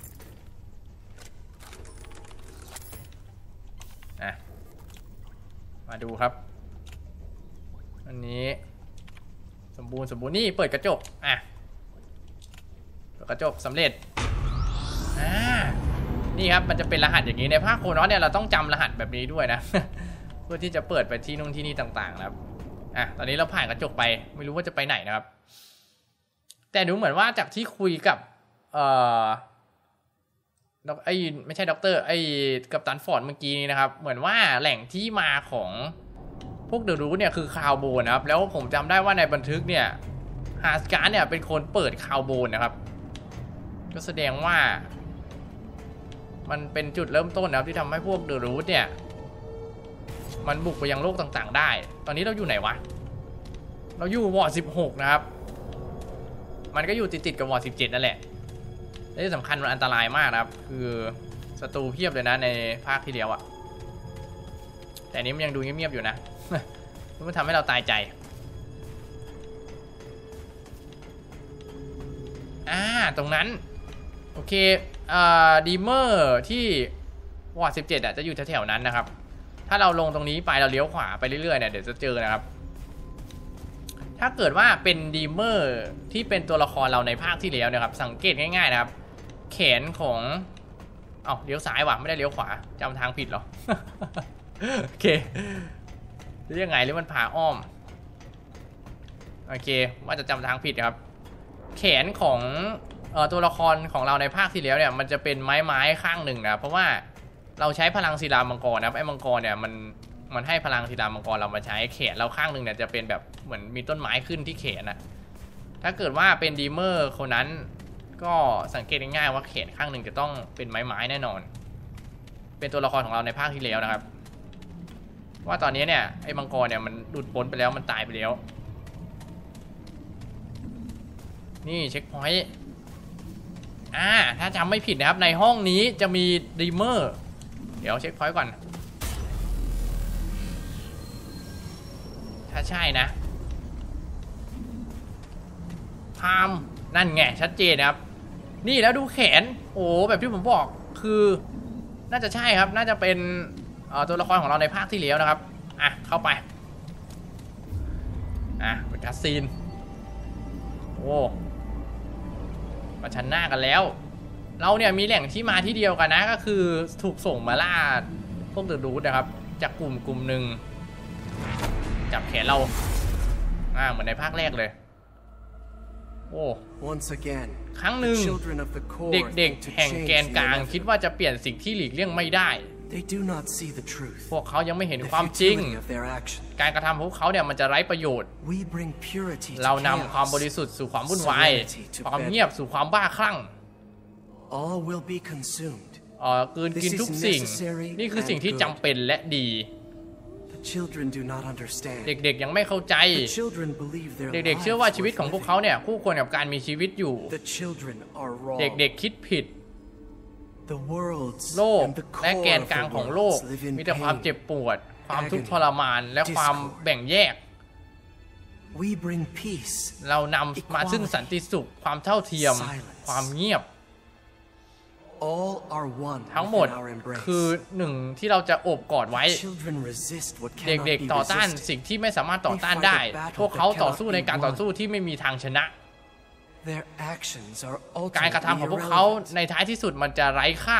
Speaker 1: อ่ะมาดูครับอันนี้สมบูรณ์สมบูรณ์นี่เปิดกระจกอ่ะเปิดกระจกสำเร็จอ่านี่ครับมันจะเป็นรหัสอย่างนี้ในภาคโคนอสเนี่ยเราต้องจำรหัสแบบนี้ด้วยนะ เพื่อที่จะเปิดไปที่นู่นที่นี่ต่างๆนะครับอ่ะตอนนี้เราผ่านกระจกไปไม่รู้ว่าจะไปไหนนะครับแต่ดูเหมือนว่าจากที่คุยกับเอ่อไอ้ไม่ใช่ด็อกเตอร์ไอ้กัปตันฟอร์ดเมื่อกี้นี้นะครับเหมือนว่าแหล่งที่มาของพวกเดอะรูทเนี่ยคือคาวโบนนะครับแล้วผมจำได้ว่าในบันทึกเนี่ยฮาร์สการ์ดเนี่ยเป็นคนเปิดคาวโบนนะครับก็แสดงว่ามันเป็นจุดเริ่มต้นนะครับที่ทำให้พวกเดอะรูทเนี่ยมันบุกไปยังโลกต่างๆได้ตอนนี้เราอยู่ไหนวะเราอยู่วอร์ดสิบหกนะครับมันก็อยู่ติดๆกับวอร์ดสิบเจ็ดนั่นแหละและที่สำคัญมันอันตรายมากนะครับคือศัตรูเพียบเลยนะในภาคที่แล้วอะแต่นี้มันยังดูเงียบๆอยู่นะ มันทำให้เราตายใจอ่าตรงนั้นโอเคอ่าดีเมอร์ที่วอร์ดสิบเจ็ดอะจะอยู่แถวๆนั้นนะครับถ้าเราลงตรงนี้ไปเราเลี้ยวขวาไปเรื่อยๆเนี่ยเดี๋ยวจะเจอนะครับถ้าเกิดว่าเป็นดีเมอร์ที่เป็นตัวละครเราในภาคที่แล้วนะครับสังเกตง่ายๆนะครับแขนของเอ้าเลี้ยวซ้ายว่ะไม่ได้เลี้ยวขวาจำทางผิดเหรอ โอเคหรือยังไงหรือมันผ่าอ้อมโอเคว่าจะจำทางผิดครับแขนของเอ่อตัวละครของเราในภาคที่แล้วเนี่ยมันจะเป็นไม้ไม้ข้างหนึ่งนะเพราะว่าเราใช้พลังศิลามังกรนะครับไอ้มังกรเนี่ยมันมันให้พลังศิลามังกรเรามาใช้แขนเราข้างหนึ่งเนี่ยจะเป็นแบบเหมือนมีต้นไม้ขึ้นที่แขนนะถ้าเกิดว่าเป็นดีเมอร์คนนั้นก็สังเกตง่ายๆว่าแขนข้างหนึ่งจะต้องเป็นไม้ไม้แน่นอนเป็นตัวละครของเราในภาคที่แล้วนะครับว่าตอนนี้เนี่ยไอ้มังกรเนี่ยมันหลุดพ้นไปแล้วมันตายไปแล้วนี่เช็คพอยต์อ่าถ้าจำไม่ผิดนะครับในห้องนี้จะมีดีเมอร์เดี๋ยวเช็คพอยต์ก่อนถ้าใช่นะพามนั่นไงชัดเจนนะครับนี่แล้วดูแขนโอ้แบบที่ผมบอกคือน่าจะใช่ครับน่าจะเป็นตัวละครของเราในภาคที่แล้วนะครับอ่ะเข้าไปอ่ะเป็นคัสซีนโอ้มาชันหน้ากันแล้วเราเนี่ยมีแหล่งที่มาที่เดียวกันนะก็คือถูกส่งมาล่าพวกเดอะรูทนะครับจากกลุ่มกลุ่มหนึ่งจับแขนเราอ่าเหมือนในภาคแรกเลยโอ้ครั้งหนึ่งเด็กๆแห่งแกนกลางคิดว่าจะเปลี่ยนสิ่งที่หลีกเลี่ยงไม่ได้พวกเขายังไม่เห็นความจริงการกระทำของพวกเขาเนี่ยมันจะไร้ประโยชน์เรานำความบริสุทธิ์สู่ความวุ่นวายความเงียบสู่ความบ้าคลั่งอ๋อกืนกินทุกสิ่งนี่คือสิ่งที่จำเป็นและดีเด็กๆยังไม่เข้าใจเด็กๆเชื่อว่าชีวิตของพวกเขาเนี่ยคู่ควรกับการมีชีวิตอยู่เด็กๆคิดผิดโลกและแกนกลางของโลกมีแต่ความเจ็บปวดความทุกข์ทรมานและความแบ่งแยกเรานำมาซึ่งสันติสุขความเท่าเทียมความเงียบทั้งหมดคือหนึ่งที่เราจะโอบกอดไว้เด็กๆต่อต้านสิ่งที่ไม่สามารถต่อต้านได้พวกเขาต่อสู้ในการต่อสู้ที่ไม่มีทางชนะการกระทำของพวกเขาในท้ายที่สุดมันจะไร้ค่า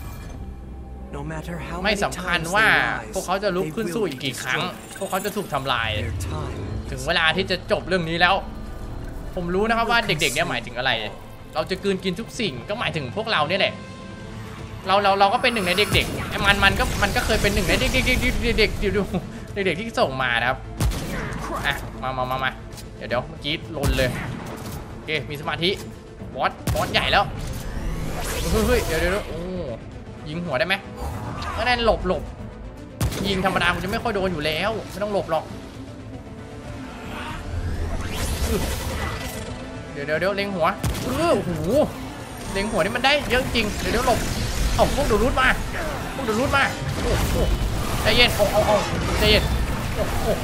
Speaker 1: ไม่สำคัญว่าพวกเขาจะลุกขึ้นสู้อีกกี่ครั้งพวกเขาจะถูกทำลายถึงเวลาที่จะจบเรื่องนี้แล้วผมรู้นะครับว่าเด็กๆเนี่ยหมายถึงอะไรเราจะกลืนกินทุกสิ่งก็หมายถึงพวกเราเนี่ยแหละเราเราเราก็เป็นหนึ่งในเด็กๆไอ้มันมันก็มันก็เคยเป็นหนึ่งในเด็กๆเด็กๆดูเด็กๆที่ส่งมานะครับอ่ะมามามามาเดี๋ยวเดี๋ยวเมื่อกี้ลนเลยโอเคมีสมาธิบอสบอสใหญ่แล้วเฮ้ยเดี๋ยวเดี๋ยวโอ้ยิงหัวได้ไหมก็ได้หลบหลบยิงธรรมดาผมจะไม่ค่อยโดนอยู่แล้วไม่ต้องหลบหรอกเดี๋ยวเดี๋ยวเดี๋ยวเล็งหัวเออโอ้โหเล็งหัวนี่มันได้เยอะจริงเดี๋ยวเดี๋ยวหลบเอาพวกดูดรูดมาพวกดูดรูดมาโอ้โหใจเย็นเอาเอาเอาใจเย็นโอ้โห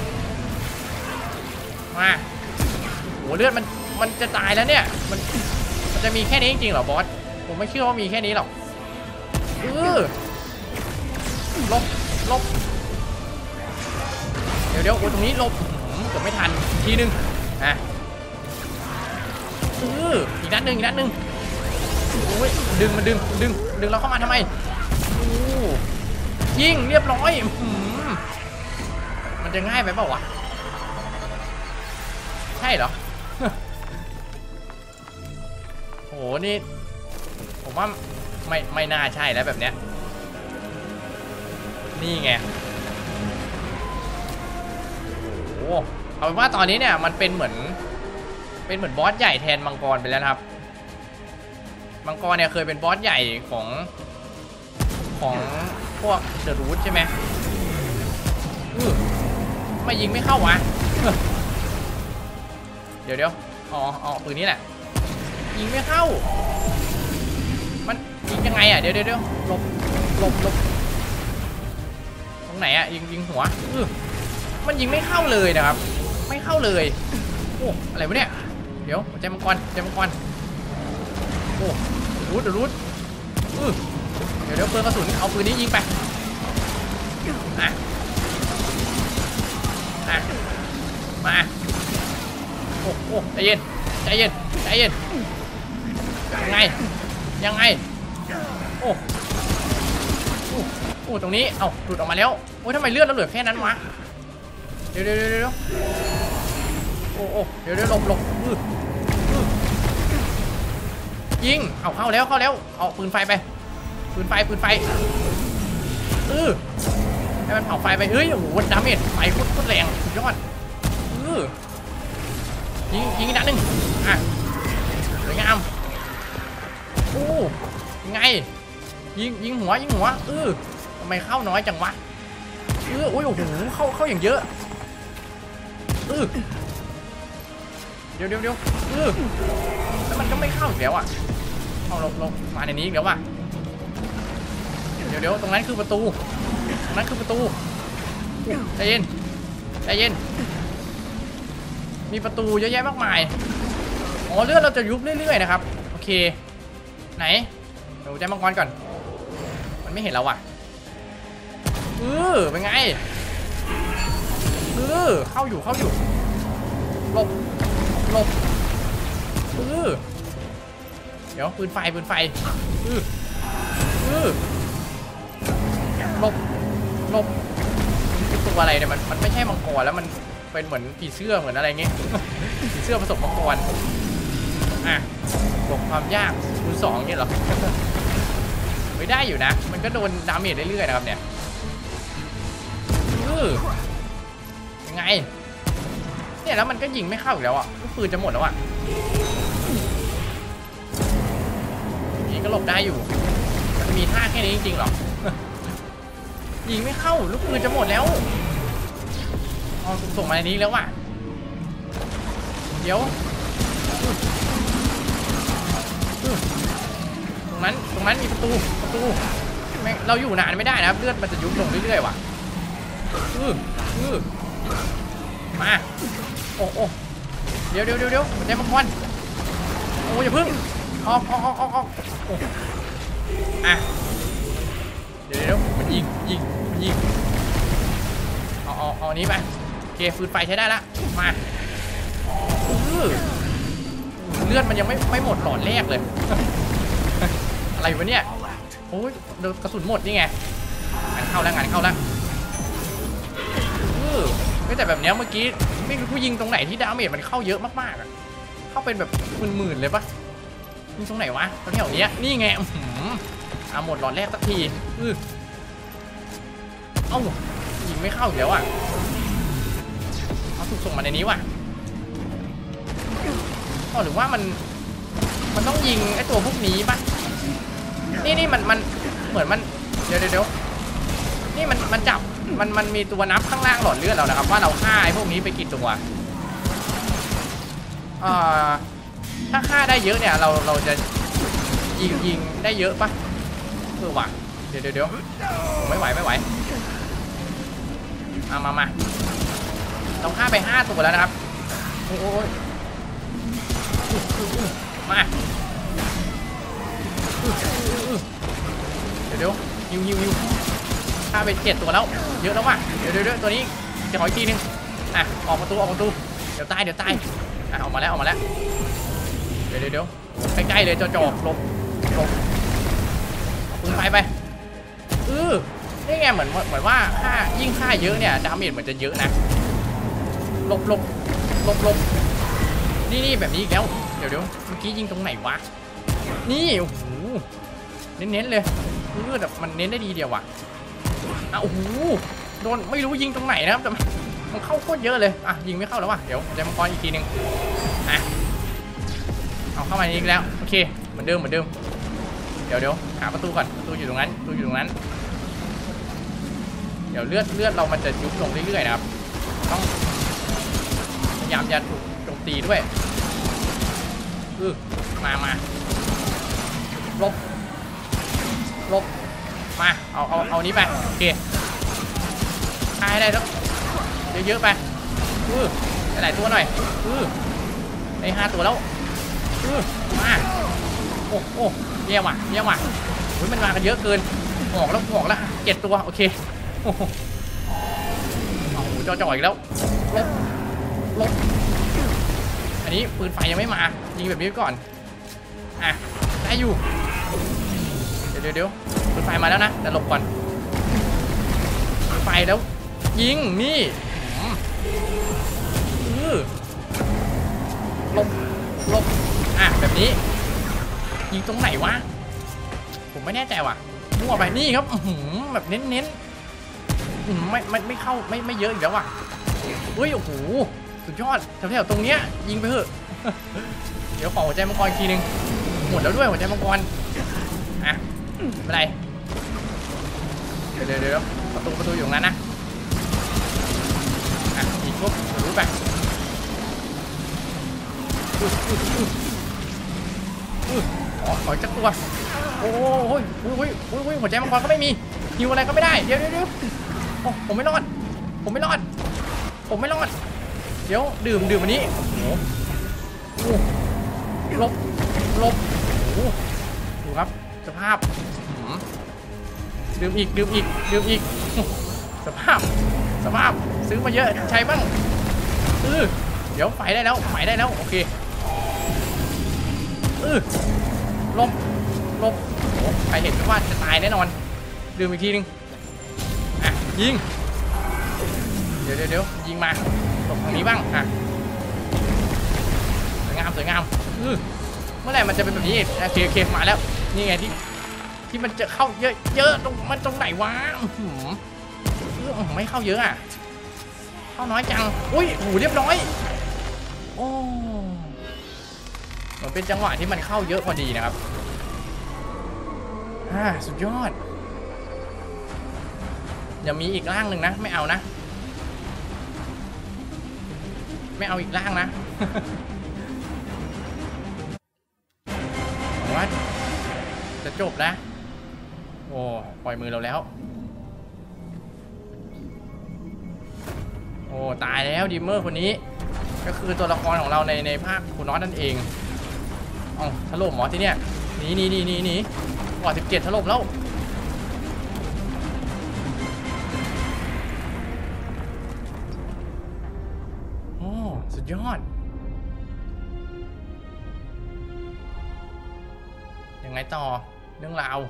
Speaker 1: มาโอ้เลือดมันมันจะตายแล้วเนี่ยมันมันจะมีแค่นี้จริงๆเหรอบอสผมไม่เชื่อว่ามีแค่นี้หรอกเออลบลบเดี๋ยวเดี๋ยวโอ้ตรงนี้ลบเกือบไม่ทันทีนึงอ่ะเอออีกนัดหนึ่งอีกนัดหนึ่งโอ้ยดึงมันดึงดึงดึงเราเข้ามาทำไมโอ้ยิงเรียบร้อยมันจะง่ายไปเปล่าวะใช่เหรอโหนี่ผมว่าไม่ไม่น่าใช่แล้วแบบเนี้ยนี่ไงโอ้เอาเป็นว่าตอนนี้เนี่ยมันเป็นเหมือนเป็นเหมือนบอสใหญ่แทนมังกรไปแล้วครับมังกรเนี่ยเคยเป็นบอสใหญ่ของของพวกเดอะรูทใช่ไหมไม่ยิงไม่เข้าวะเดี๋ยวเดี๋ยวอ๋ออ๋อปืนนี้แหละยิงไม่เข้ามันยิงยังไงอ่ะเดี๋ยวเดี๋ยวหลบหลบหลบตรงไหนอ่ะยิงยิงหัวเออมันยิงไม่เข้าเลยนะครับไม่เข้าเลยโอ้อะไรวะเนี่ยเดี๋ยวใจมังกรใจมังกรโอ้รูดรูดเออเดี๋ยวเดี๋ยวปืนกระสุนเอาปืนนี้ยิงไปอ่ะอ่ะมาโอ้โอ้ใจเย็นใจเย็นใจเย็นยังไงยังไงโอ้โอ้โอ้ตรงนี้เอ้าหลุดออกมาแล้วโอ้ยทำไมเลือดเราเหลือแค่นั้นวะเดี๋ยวเดี๋ยวเดี๋ยวโอ้โอ้เดี๋ยวเดี๋ยวหลบหลบยิงเอาเข้าแล้วเข้าแล้วเอาปืนไฟไปปืนไฟปืนไฟเออให้มันเผาไฟไปเฮ้ยโอ้โหดาเมจไฟโคตรแรงสุดยอดเออยิงยิงอีกนัดหนึ่งอ่ะสวยงามโอ้ยังไงยิงยิงหัวยิงหัวเออทำไมเข้าน้อยจังวะเออโอ้ยโอ้โหเข้าเข้าอย่างเยอะเออเดี๋ยวเดี๋ยวเดี๋ยวเออแล้วมันก็ไม่เข้าอีกแล้วอ่ะเอาลงลงมาในนี้อีกแล้วว่ะเดี๋ยวเดี๋ยวตรงนั้นคือประตูตรงนั้นคือประตูใจเย็นใจเย็นมีประตูเยอะแยะมากมายอ๋อเลือดเราจะยุบเรื่อยๆนะครับโอเคไหนเดี๋ยวใจมังกรก่อนมันไม่เห็นเราว่ะเออเป็นไงเออเข้าอยู่เข้าอยู่หลบหลบเออเดี๋ยวปืนไฟปืนไฟเออเออหลบหลบตัวอะไรเนี่ยมันมันไม่ใช่มังกรแล้วมันเป็นเหมือนผีเสื้อเหมือนอะไรเงี้ยผีเสื้อผสมมังกรอ่ะบวกความยากคูณสองเนี่ยหรอไม่ได้อยู่นะมันก็โดนดาเมจเรื่อยๆนะครับเนี่ยเออยังไงเนี่ยแล้วมันก็ยิงไม่เข้าอีกแล้วอ่ะลูกปืนจะหมดแล้วอ่ะยิงก็หลบได้อยู่มันมีท่าแค่นี้จริงๆหรอยิงไม่เข้าลูกปืนจะหมดแล้วเอาส่งมาในนี้แล้วว่ะเดี๋ยวตรงนั้นตรงนั้นมีประตูประตูเราอยู่นานไม่ได้นะเลือดมันจะยุบลงเรื่อยๆว่ะอืออือมาโอ้โอ้เดี๋ยวเดี๋ยวเดี๋ยวเดี๋ยวใจมังกรโอ้อย่าพึ่งออกออกออกออกออกอ่ะเดี๋ยวเดี๋ยวมันยิงยิงมันยิงเอาเอาเอานี้ไปโอเคฟืนไฟใช้ได้ละมาเลือดมันยังไม่ไม่หมดหลอดแรกเลยอะไรวะเนี่ยโอ้ยกระสุนหมดนี่ไงงานเข้าแล้วงานเข้าแล้วเออแต่แบบเนี้ยเมื่อกี้ไม่รู้ยิงตรงไหนที่ดาเมจมันเข้าเยอะมากๆอ่ะเข้าเป็นแบบหมื่นๆเลยปะยิงตรงไหนวะตรงแถวเนี้ยนี่ไงอ่ะหมดหลอดแรกสักทีเออเอ้ายิงไม่เข้าอีกแล้วอ่ะเขาถูกส่งมาในนี้ว่ะอ๋อหรือว่ามันมันต้องยิงไอ้ตัวพวกนี้ปะนี่นี่มันมันเหมือนมันเดี๋ยวเดี๋ยวนี่มันมันจับมันมันมีตัวนับข้างล่างหลอดเลือดเรานะครับว่าเราฆ่าไอ้พวกนี้ไปกี่ตัวอ่าถ้าฆ่าได้เยอะเนี่ยเราเราจะยิงยิงได้เยอะปะเออว่ะเดี๋ยวเดี๋ยวเดี๋ยวไม่ไหวไม่ไหวมามามาเราฆ่าไปห้าตัวแล้วนะครับโอ้ยมาเดี๋ยวเดี๋ยวฮิวฮิวฮิวฆ่าไปเจ็ดตัวแล้วเยอะแล้วว่ะเดี๋ยวเดี๋ยวตัวนี้จะขออีกทีนึงอ่ะออกประตูออกประตูเดี๋ยวตายเดี๋ยวตายอ่ะออกมาแล้วออกมาแล้วเดี๋ยวเดี๋ยวเดี๋ยวใกล้ๆเลยจอจอหลบหลบปืนไฟไปเออนี่ไงเหมือนเหมือนว่าค่ายิ่งค่าเยอะเนี่ยดาเมจเหมือนจะเยอะนะหลบหลบหลบหลบนี่นี่แบบนี้อีกแล้วเดี๋ยวเดี๋ยวเมื่อกี้ยิงตรงไหนวะนี่โอ้โหเน้นๆเลยเออแบบมันเน้นได้ดีเดียวว่ะอ่ะโอ้โหโดนไม่รู้ยิงตรงไหนนะครับแต่มันเข้าโคตรเยอะเลยอ่ะยิงไม่เข้าแล้วว่ะเดี๋ยวจะมังกรอีกทีนึงอ่ะเอาเข้ามาอีกแล้วโอเคเหมือนเดิมเหมือนเดิมเดี๋ยวเดี๋ยวหาประตูก่อนประตูอยู่ตรงนั้นประตูอยู่ตรงนั้นเดี๋ยวเลือดเลือดเรามันจะยุบลงเรื่อยๆนะครับต้องพยายามอย่าถูกโจมตีด้วยอือมามาลบลบมาเอาเอาเอานี้ไปโอเคฆ่าให้ได้แล้วเยอะๆไปอือหลายตัวหน่อยอือได้ห้าตัวแล้วอือมาโอ้โอ้เยี่ยมว่ะเยี่ยมว่ะโอ้ยมันมากันเยอะเกินหอกแล้วหอกแล้วเจ็ดตัวโอเคโอ้โหจ่อๆอีกแล้วลบลบอันนี้ปืนไฟยังไม่มายิงแบบนี้ก่อนอ่ะได้อยู่เดี๋ยวเดี๋ยวปืนไฟมาแล้วนะแต่หลบก่อนปืนไฟแล้วยิงนี่อือลบลบอ่ะแบบนี้ยิงตรงไหนวะผมไม่แน่ใจว่ะมั่วไปนี่ครับแบบเน้นเน้นไม่ไม่ไม่เข้าไม่ไม่เยอะอีกแล้วว่ะเฮ้ยโอ้โหสุดยอดแถวๆตรงเนี้ยยิงไปเถอะเดี๋ยวขอหัวใจมังกรอีกทีนึงหมดแล้วด้วยหัวใจมังกรอ่ะไม่เป็นไรเดี๋ยวเดี๋ยวเดี๋ยวประตูประตูอยู่ตรงนั้นนะอ่ะยิงปุ๊บรู้ไปอ๋อขอจักตัวโอ้ยโอ้ยโอ้ยโอ้ยหัวใจมังกรก็ไม่มีฮิวอะไรก็ไม่ได้เดี๋ยวเดี๋ยวเดี๋ยวโอ้ผมไม่รอดผมไม่รอดผมไม่รอดเดี๋ยวดื่มดื่มอันนี้โอ้โหลบลบโอ้ดูครับสภาพดื่มอีกดื่มอีกดื่มอีกสภาพสภาพซื้อมาเยอะใช้บ้างเออเดี๋ยวไฟได้แล้วไฟได้แล้วโอเคเออลบลบโอ้ใครเห็นว่าจะตายแน่นอนดื่มอีกทีนึงอ่ะยิงเดี๋ยวเดี๋ยวเดี๋ยวยิงมาหลบทางนี้บ้างอ่ะสวยงามสวยงามเออเมื่อไหร่มันจะเป็นแบบนี้โอเคโอเคมาแล้วนี่ไงที่ที่มันจะเข้าเยอะเยอะตรงมันตรงไหนวะไม่เข้าเยอะอ่ะเข้าน้อยจังอุ้ยโหเรียบร้อยโอ้มันเป็นจังหวะที่มันเข้าเยอะพอดีนะครับอ่าสุดยอดอย่ามีอีกร่างหนึ่งนะไม่เอานะไม่เอาอีกร่างนะผมว่าจะจบนะโอ้ปล่อยมือเราแล้วโอ้ตายแล้วดิมเมอร์คนนี้ก็คือตัวละครของเราในในภาคคูนอสนั่นเองอ๋อถล่มหมอที่เนี้ยหนีหนีหนีหนีหนีก่อนสิบเจ็ดถล่มแล้วโอ้สุดยอดยังไงต่อเรื่องราว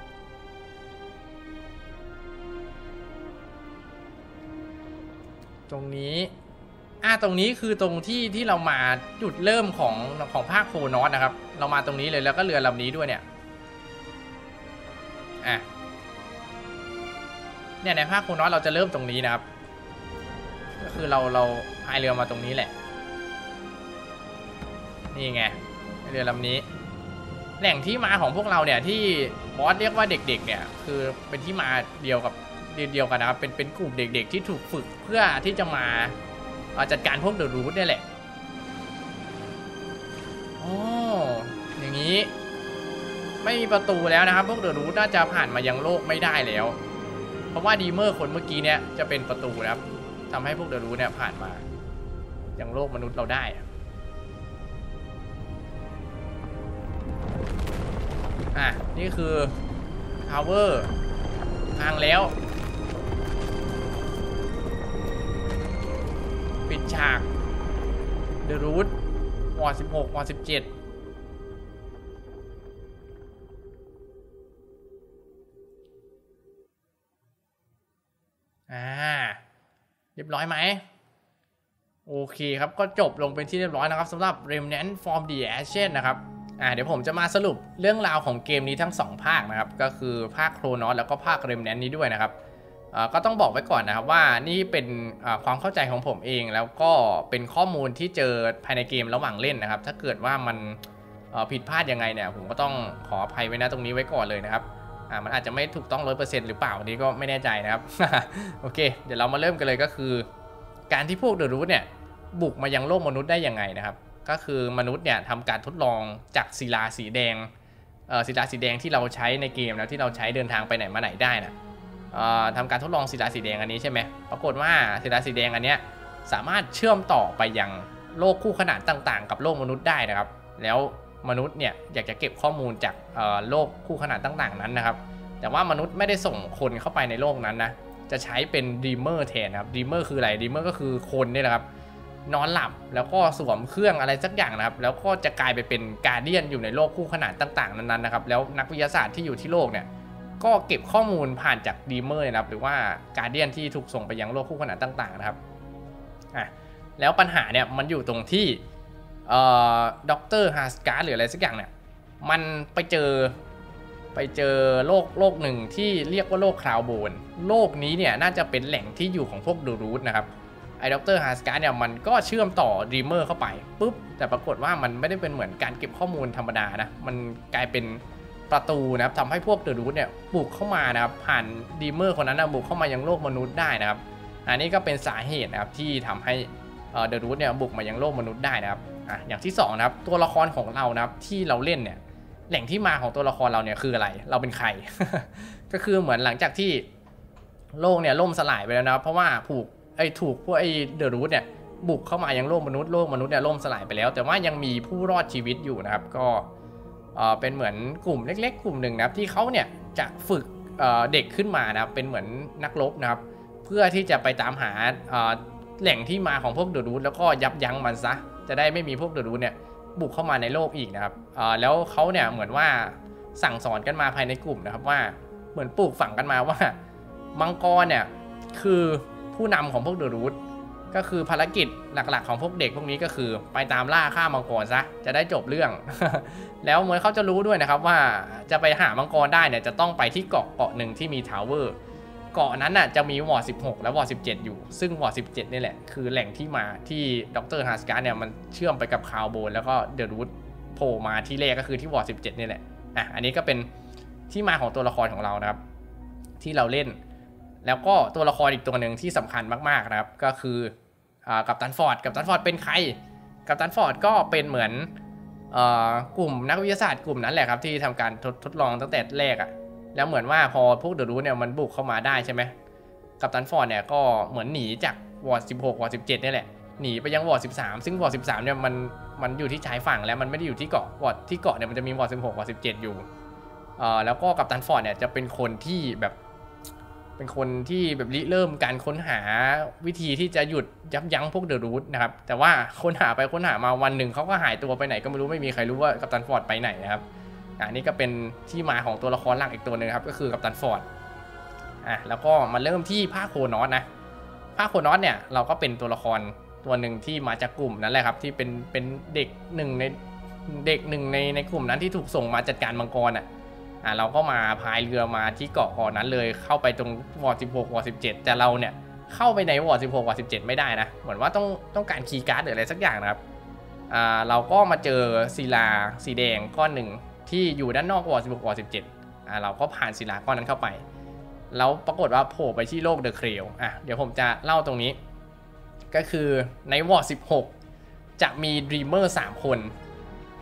Speaker 1: ตรงนี้อ่าตรงนี้คือตรงที่ที่เรามาจุดเริ่มของของภาคโคนอสนะครับเรามาตรงนี้เลยแล้วก็เรือลำนี้ด้วยเนี่ยอ่ะเนี่ยในภาคโคนอสเราจะเริ่มตรงนี้นะครับก็คือเราเราพายเรือมาตรงนี้แหละนี่ไงเรือลำนี้แหล่งที่มาของพวกเราเนี่ยที่บอสเรียกว่าเด็กๆเนี่ยคือเป็นที่มาเดียวกับเดียวกันนะครับเป็นเป็นกลุ่มเด็กๆที่ถูกฝึกเพื่อที่จะมาจัดการพวกเดอะรูทนี่แหละอ๋ออย่างนี้ไม่มีประตูแล้วนะครับพวกเดอะรูทน่าจะผ่านมายังโลกไม่ได้แล้วเพราะว่าดีเมอร์คนเมื่อกี้เนี่ยจะเป็นประตูนะครับทำให้พวกเดอะรูทเนี่ยผ่านมายังโลกมนุษย์เราได้อ่ะนี่คือทาวเวอร์พังแล้วปิดฉากเดอะรูทวอร์สิบหกวอร์สิบเจ็ดอ่าเรียบร้อยไหมโอเคครับก็จบลงเป็นที่เรียบร้อยนะครับสำหรับ Remnant from the Ashes นะครับอ่าเดี๋ยวผมจะมาสรุปเรื่องราวของเกมนี้ทั้งสองภาคนะครับก็คือภาค Chronos แล้วก็ภาค Remnant นี้ด้วยนะครับอ่าก็ต้องบอกไว้ก่อนนะครับว่านี่เป็นอ่าความเข้าใจของผมเองแล้วก็เป็นข้อมูลที่เจอภายในเกมระหว่างเล่นนะครับถ้าเกิดว่ามันผิดพลาดยังไงเนี่ยผมก็ต้องขออภัยไว้นะตรงนี้ไว้ก่อนเลยนะครับอ่ามันอาจจะไม่ถูกต้อง ร้อยเปอร์เซ็นต์ หรือเปล่าอันนี้ก็ไม่แน่ใจนะครับ โอเคเดี๋ยวเรามาเริ่มกันเลยก็คือการที่พวกเดอะรูทเนี่ยบุกมายังโลกมนุษย์ได้ยังไงนะครับก็คือมนุษย์เนี่ยทำการทดลองจากศิลาสีแดงเอ่อศิลาสีแดงที่เราใช้ในเกมแล้วที่เราใช้เดินทางไปไหนมาไหนได้นะเอ่อทำการทดลองศิลาสีแดงอันนี้ใช่ไหมปรากฏว่าศิลาสีแดงอันเนี้ยสามารถเชื่อมต่อไปยังโลกคู่ขนานต่างๆกับโลกมนุษย์ได้นะครับแล้วมนุษย์เนี่ยอยากจะเก็บข้อมูลจากเอ่อโลกคู่ขนานต่างๆนั้นนะครับแต่ว่ามนุษย์ไม่ได้ส่งคนเข้าไปในโลกนั้นนะจะใช้เป็นดีเมอร์แทนครับดีเมอร์คืออะไรดีเมอร์ก็คือคนนี่แหละครับนอนหลับแล้วก็สวมเครื่องอะไรสักอย่างนะครับแล้วก็จะกลายไปเป็นการเดียนอยู่ในโลกคู่ขนานต่างๆนั้นๆนะครับแล้วนักวิทยาศาสตร์ที่อยู่ที่โลกเนี่ยก็เก็บข้อมูลผ่านจากดีเมอร์นะครับหรือว่าการเดียนที่ถูกส่งไปยังโลกคู่ขนานต่างๆนะครับอ่ะแล้วปัญหาเนี่ยมันอยู่ตรงที่เอ่อด็อกเตอร์ฮาร์สการ์ดหรืออะไรสักอย่างเนี่ยมันไปเจอไปเจอโลกโลกหนึ่งที่เรียกว่าโลกคลาวโบนโลกนี้เนี่ยน่าจะเป็นแหล่งที่อยู่ของพวกเดอะรูทนะครับไอ้ด็อกเตอร์ฮาร์สการ์ดเนี่ยมันก็เชื่อมต่อดรีมเมอร์เข้าไปปุ๊บแต่ปรากฏว่ามันไม่ได้เป็นเหมือนการเก็บข้อมูลธรรมดานะมันกลายเป็นประตูนะครับทำให้พวกเดอะรูทเนี่ยบุกเข้ามานะครับผ่านดรีมเมอร์คนนั้นนะบุกเข้ามายังโลกมนุษย์ได้นะครับอันนี้ก็เป็นสาเหตุนะครับที่ทำให้เดอะรูทเนี่ยบุกมายังโลกมนุษย์ได้นะครับอ่ะอย่างที่สองนะครับตัวละครของเรานะครับที่เราเล่นเนี่ยแหล่งที่มาของตัวละครเราเนี่ยคืออะไรเราเป็นใคร ก็คือเหมือนหลังจากที่โลกเนี่ยล่มสลายไปแล้วนะเพราะว่าผูกไอ้ถูกพวกไอ้เดอะรูทเนี่ยบุกเข้ามายังโลกมนุษย์โลกมนุษย์เนี่ยล่มสลายไปแล้วแต่ว่ายังมีผู้รอดชีวิตอยู่นะครับก็เออเป็นเหมือนกลุ่มเล็กๆกลุ่มหนึ่งนะครับที่เขาเนี่ยจะฝึก เ, เด็กขึ้นมานะครับเป็นเหมือนนักรบนะครับเพื่อที่จะไปตามหาแหล่งที่มาของพวกเดอะรูทแล้วก็ยับยั้งมันซะจะได้ไม่มีพวกเดอะรูทเนี่ยบุกเข้ามาในโลกอีกนะครับแล้วเขาเนี่ยเหมือนว่าสั่งสอนกันมาภายในกลุ่มนะครับว่าเหมือนปลูกฝังกันมาว่ามังกรเนี่ยคือผู้นำของพวกเดอะรูทก็คือภารกิจหลักๆของพวกเด็กพวกนี้ก็คือไปตามล่าฆ่ามังกรซะจะได้จบเรื่อง แล้วเหมือนเขาจะรู้ด้วยนะครับว่าจะไปหามังกรได้เนี่ยจะต้องไปที่เกาะเกาะหนึ่งที่มีทาวเวอร์เกาะนั้นน่ะจะมีวอร์สิบหกและวอร์สิบเจ็ดอยู่ซึ่งวอร์สิบเจ็ดนี่แหละคือแหล่งที่มาที่ดร.ฮาร์สการ์ดเนี่ยมันเชื่อมไปกับคาวโบนแล้วก็เดอะรูทโผล่มาที่แรกก็คือที่วอร์สิบเจ็ดนี่แหละอ่ะอันนี้ก็เป็นที่มาของตัวละครของเรานะครับที่เราเล่นแล้วก็ตัวละครอีกตัวหนึ่งที่สำคัญมากๆนะครับก็คือกัปตันฟอร์ดกัปตันฟอร์ดเป็นใครกัปตันฟอร์ดก็เป็นเหมือนกลุ่มนักวิทยาศาสตร์กลุ่มนั้นแหละครับที่ทำการทดทดลองตั้งแต่แรกอะแล้วเหมือนว่าพอพวกเดอะรูทเนี่ยมันบุกเข้ามาได้ใช่ไหมกัปตันฟอร์ดเนี่ยก็เหมือนหนีจากวอร์สิบหกวอร์สิบเจ็ดนี่แหละหนีไปยังวอร์สิบสามซึ่งวอร์สิบสามเนี่ยมันมันอยู่ที่ชายฝั่งแล้วมันไม่ได้อยู่ที่เกาะวอร์ที่เกาะเนี่ยมันจะมีวอร์สิบหกวอร์สิบเจ็ดอยู่แล้วก็กัปตันฟอร์ดเนี่ยจะเป็นคนที่แบบเป็นคนที่แบบริเริ่มการค้นหาวิธีที่จะหยุดยับยั้งพวกเดอะรูทนะครับแต่ว่าค้นหาไปค้นหามาวันหนึ่งเขาก็หายตัวไปไหนก็ไม่รู้ไม่มีใครรู้ว่ากัปตันฟอร์ดไปไหนนะครับอันนี้ก็เป็นที่มาของตัวละครหลักอีกตัวนึงครับก็คือกัปตันฟอร์ดอ่ะแล้วก็มาเริ่มที่ภาคโคนอสนะภาคโคนอสเนี่ยเราก็เป็นตัวละครตัวหนึ่งที่มาจากกลุ่มนั้นแหละครับที่เป็นเป็นเด็กหนึ่งในเด็กหนึ่งในในกลุ่มนั้นที่ถูกส่งมาจัดการมังกรอ่ะอ่ะเราก็มาพายเรือมาที่เกาะเกาะนั้นเลยเข้าไปตรงวอร์สิบหกวอร์สิบเจ็ดแต่เราเนี่ยเข้าไปในวอร์สิบหกวอร์สิบเจ็ดไม่ได้นะเหมือนว่าต้องต้องการคีย์การ์ดหรืออะไรสักอย่างนะครับอ่าเราก็มาเจอศิลาสีแดงก้อนหนึ่งที่อยู่ด้านนอกวอร์สิบหกวอร์สิบเจ็ดอ่าเราก็ผ่านศิลาก้อนนั้นเข้าไปแล้วปรากฏว่าโผล่ไปที่โลกเดอะเครลอ่ะเดี๋ยวผมจะเล่าตรงนี้ก็คือในวอร์สิบหกจะมีดรีมเมอร์สามคนค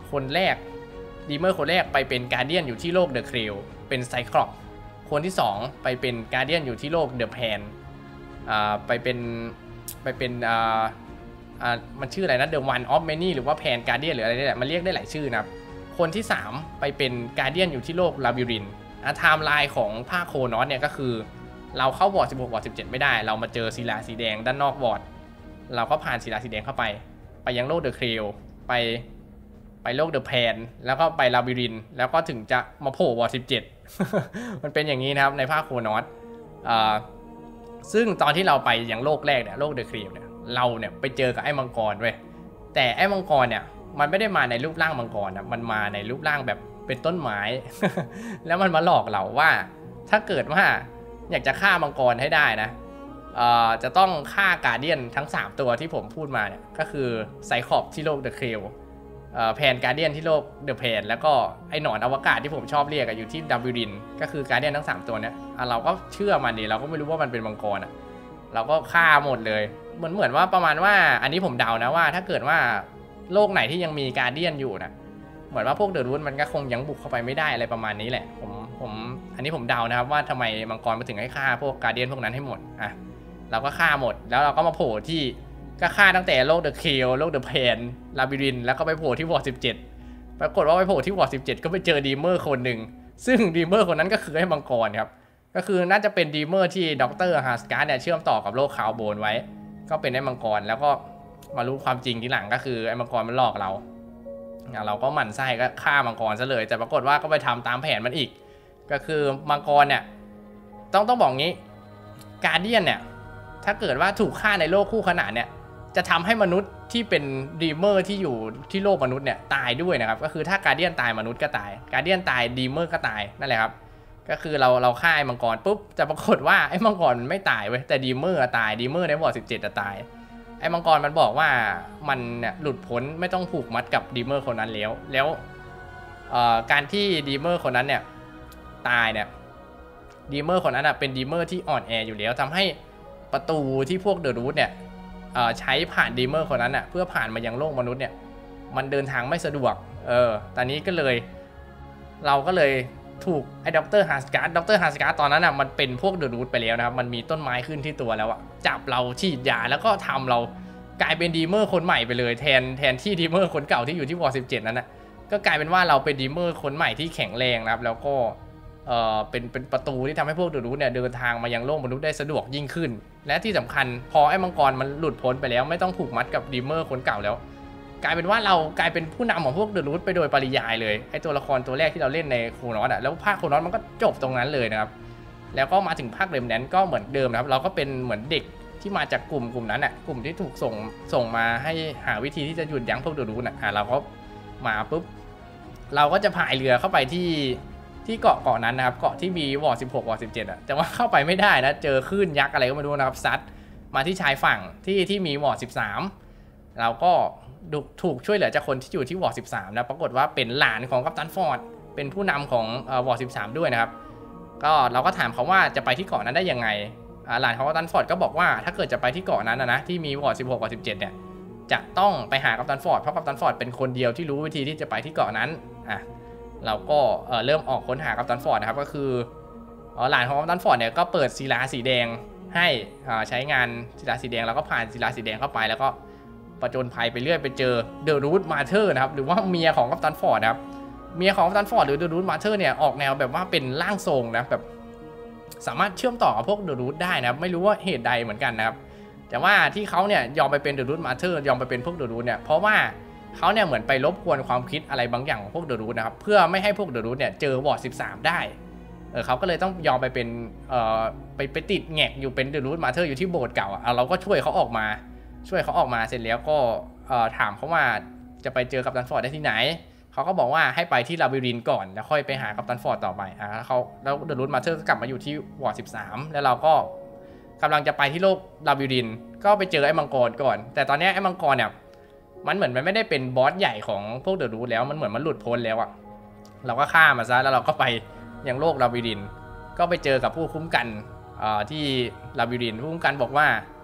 Speaker 1: คนแรกดีเมอร์คนแรกไปเป็นการเดียนอยู่ที่โลกเดอะเครลเป็นไซคลอปคนที่สองไปเป็นการเดียนอยู่ที่โลกเดอะแพนอ่าไปเป็นไปเป็นอ่าอ่ามันชื่ออะไรนะเดอะวันออฟแมนี่หรือว่าแพนการเดียนหรืออะไรนี่แหละมันเรียกได้หลายชื่อนะครับคนที่สามไปเป็นการเดียนอยู่ที่โลกลาบิรินอ่ะไทม์ไลน์ของภาคโคนอสเนี่ยก็คือเราเข้าวอร์ดสิบหกวอร์ดสิบเจ็ดไม่ได้เรามาเจอศิลาสีแดงด้านนอกวอร์ดเราก็ผ่านศิลาสีแดงเข้าไปไปยังโลกเดอะเครลไปไปโลกเดอะแพนแล้วก็ไปลาบิรินแล้วก็ถึงจะมาโผล่วอร์ดสิบเจ็ด มันเป็นอย่างนี้นะครับในภาคโคนอสอ่าซึ่งตอนที่เราไปยังโลกแรกเนี่ยโลกเดอะเครลเนี่ยเราเนี่ยไปเจอกับไอ้มังกรเว้ยแต่ไอ้มังกรเนี่ยมันไม่ได้มาในรูปร่างมังกรนะมันมาในรูปร่างแบบเป็นต้นไม้ แล้วมันมาหลอกเราว่าถ้าเกิดว่าอยากจะฆ่ามังกรให้ได้นะจะต้องฆ่าการเดียนทั้งสามตัวที่ผมพูดมาเนี่ยก็คือไซคลอปที่โลกเดอะเครลแพนการเดียนที่โลกเดอะแพนแล้วก็ไอ้หนอนอวกาศที่ผมชอบเรียกอยู่ที่ดับบิลินก็คือการเดียนทั้งสามตัวเนี่ยเราก็เชื่อมันดิเราก็ไม่รู้ว่ามันเป็นมังกรอ่ะเราก็ฆ่าหมดเลยเหมือนเหมือนว่าประมาณว่าอันนี้ผมเดานะว่าถ้าเกิดว่าโลกไหนที่ยังมีการเดียนอยู่นะเหมือนว่าพวกเดอะรูทมันก็คงยังบุกเข้าไปไม่ได้อะไรประมาณนี้แหละผมผมอันนี้ผมเดานะครับว่าทำไมมังกรมาถึงให้ฆ่าพวกการเดียนพวกนั้นให้หมดอ่ะเราก็ฆ่าหมดแล้วเราก็มาโผล่ที่ก็ฆ่าตั้งแต่โลกเดอะเคลโลกเดอะเพนลาบิรินแล้วก็ไปโผล่ที่วอร์ดสิบเจ็ดปรากฏว่าไปโผล่ที่วอร์ดสิบเจ็ดก็ไปเจอดีเมอร์คนหนึ่งซึ่งดีเมอร์คนนั้นก็คือไอ้มังกรครับก็คือน่าจะเป็นดีเมอร์ที่ด็อกเตอร์ฮาร์สการ์ดเนี่ยเชื่อมต่อกับโลกคาวโบนไว้ก็เป็นไอ้มังกรแล้วก็มารู้ความจริงทีหลังก็คือไอ้มังกรมันหลอกเราเราก็หมั่นไส้ก็ฆ่ามังกรซะเลยแต่ปรากฏว่าก็ไปทำตามแผนมันอีกก็คือมังกรเนี่ยต้องต้องบอกงี้การเดียนเนี่ยถ้าเกิดว่าถูกฆ่าในโลกคู่ขนานเนี่ยจะทำให้มนุษย์ที่เป็นดีเมอร์ที่อยู่ที่โลกมนุษย์เนี่ยตายด้วยนะครับก็คือถ้าการเดียนตายมนุษย์ก็ตายการเดียนตายดีเมอร์ก็ตายนั่นแหละครับก็คือเราเราฆ่าไอ้มังกรปุ๊บจะปรากฏว่าไอ้มังกรมันไม่ตายเว้ยแต่ดีเมอร์ตายดีเมอร์ในวอร์ดสิบเจ็ดจะตายไอ้มังกรมันบอกว่ามันเนี่ยหลุดพ้นไม่ต้องผูกมัดกับดีเมอร์คนนั้นแล้วแล้วการที่ดีเมอร์คนนั้นเนี่ยตายเนี่ยดีเมอร์คนนั้นเป็นดีเมอร์ที่อ่อนแออยู่แล้วทำให้ประตูที่พวกเดอะรูทเนี่ยใช้ผ่านดีเมอร์คนนั้นอ่ะเพื่อผ่านมายังโลกมนุษย์เนี่ยมันเดินทางไม่สะดวกเออตอนนี้ก็เลยเราก็เลยถูกไอ้ด็อกเตอร์ฮาร์สการ์ดด็อกเตอร์ฮาร์สการ์ดตอนนั้นอ่ะมันเป็นพวกเดอะรูทไปแล้วนะครับมันมีต้นไม้ขึ้นที่ตัวแล้วอ่ะจับเราฉีดยาแล้วก็ทำเรากลายเป็นดีเมอร์คนใหม่ไปเลยแทนแทนที่ดีเมอร์คนเก่าที่อยู่ที่วอร์สิบเจ็ดนั้นนะก็กลายเป็นว่าเราเป็นดีเมอร์คนใหม่ที่แข็งแรงนะครับแล้วก็เออเป็นเป็นประตูที่ทำให้พวกเดอะรูทเนี่ยเดินทางมายังโลกมนุษย์ได้สะดวกยิ่งขึ้นและที่สำคัญพอไอ้มังกรมันหลุดพ้นไปแล้วไม่ต้องผูกมัดกับดีเมอร์คนเก่าแล้วกลายเป็นว่าเรากลายเป็นผู้นำของพวกเดอะรูทไปโดยปริยายเลยไอ้ตัวละครตัวแรกที่เราเล่นในโคนอสอ่ะแล้วภาคโคนอสมันก็จบตรงนั้นเลยนะครับแล้วก็มาถึงภาคเรมแนนก็เหมือนเดิมนะครับเราก็เป็นเหมือนเด็กที่มาจากกลุ่มกลุ่มนั้นอ่ะกลุ่มที่ถูกส่งส่งมาให้หาวิธีที่จะหยุดยั้งพวกเดอะรูทอ่ะเราก็มาปุ๊บเราก็จะพายเรือเข้าไปที่ที่เกาะเกาะนั้นนะครับเกาะที่มีวอร์ดสิบหกวอร์ดสิบเจ็ดอ่ะแต่ว่าเข้าไปไม่ได้นะเจอคลื่นยักษ์อะไรก็ไม่รู้นะครับซัดมาที่ชายฝั่งที่ที่มีวอร์ดสิบสามเราก็ถูกช่วยเหลือจากคนที่อยู่ที่วอร์ดสิบสามนะปรากฏว่าเป็นหลานของกัปตันฟอร์ดเป็นผู้นำของวอร์ดสิบสามด้วยนะครับก็เราก็ถามเขาว่าจะไปที่เกาะนั้นได้ยังไงหลานของกัปตันฟอร์ดก็บอกว่าถ้าเกิดจะไปที่เกาะนั้นนะนะที่มีวอร์ดสิบหกวอร์ดสิบเจ็ดเนี่ยจะต้องไปหากัปตันฟอร์ดเพราะกัปตันฟอร์ดเป็นคนเดียวที่รู้วิธีที่จะไปที่เกาะนั้นอ่ะเราก็เริ่มออกค้นหากัปตันฟอร์ดนะครับก็คือหลานของกัปตันฟอร์ดเนี่ยก็เปิดศิลาสีแดงให้ใช้งานศิลาสีแดงแล้วก็ผ่านศิลาสีแดงเข้าไปแล้วก็ประจนภัยไปเรื่อยไปเจอเดอะรูทมาเธอร์นะครับหรือว่าเมียของกัปตันฟอร์ดนะครับเมียของกัปตันฟอร์ดหรือเดอะรูทมาเธอร์เนี่ยออกแนวแบบว่าเป็นร่างทรงนะแบบสามารถเชื่อมต่อกับพวกเดอะรูทได้นะครับไม่รู้ว่าเหตุใดเหมือนกันนะครับแต่ว่าที่เขาเนี่ยยอมไปเป็นเดอะรูทมาเธอร์ยอมไปเป็นพวกเดอะรูทเนี่ยเพราะว่าเขาเนี่ยเหมือนไปรบกวนความคิดอะไรบางอย่างของพวกเดอะรูทนะครับเพื่อไม่ให้พวกเดอะรูทเนี่ยเจอวอร์ดสิบสามได้เออเขาก็เลยต้องยอมไปเป็นเอ่อไปไปติดแงกอยู่เป็นเดอะรูทมาเธอร์อยู่ที่โบสถ์เก่าอ่ะเราก็ช่วยเขาออกมาช่วยเขาออกมาเสร็จแล้วก็เอ่อถามเขาว่าจะไปเจอกัปตันฟอร์ดได้ที่ไหนเขาก็บอกว่าให้ไปที่ลาบิรินก่อนแล้วค่อยไปหากัปตันฟอร์ดต่อไปอ่ะเขาแล้วเดอะรูทมาเธอร์ก็กลับมาอยู่ที่วอร์ดสิบสามแล้วเราก็กำลังจะไปที่โลกลาบิรินก็ไปเจอไอ้มังกรก่อนแต่ตอนนี้ไอ้มังกรเนี่ยมันเหมือนมันไม่ได้เป็นบอสใหญ่ของพวกเดอะรูทแล้วมันเหมือนมันหลุดพ้นแล้วอะเราก็ฆ่ามาซะแล้วเราก็ไปยังโลกลาบิรินก็ไปเจอกับผู้คุ้มกันที่ลาบิรินผู้คุ้มกันบอกว่าท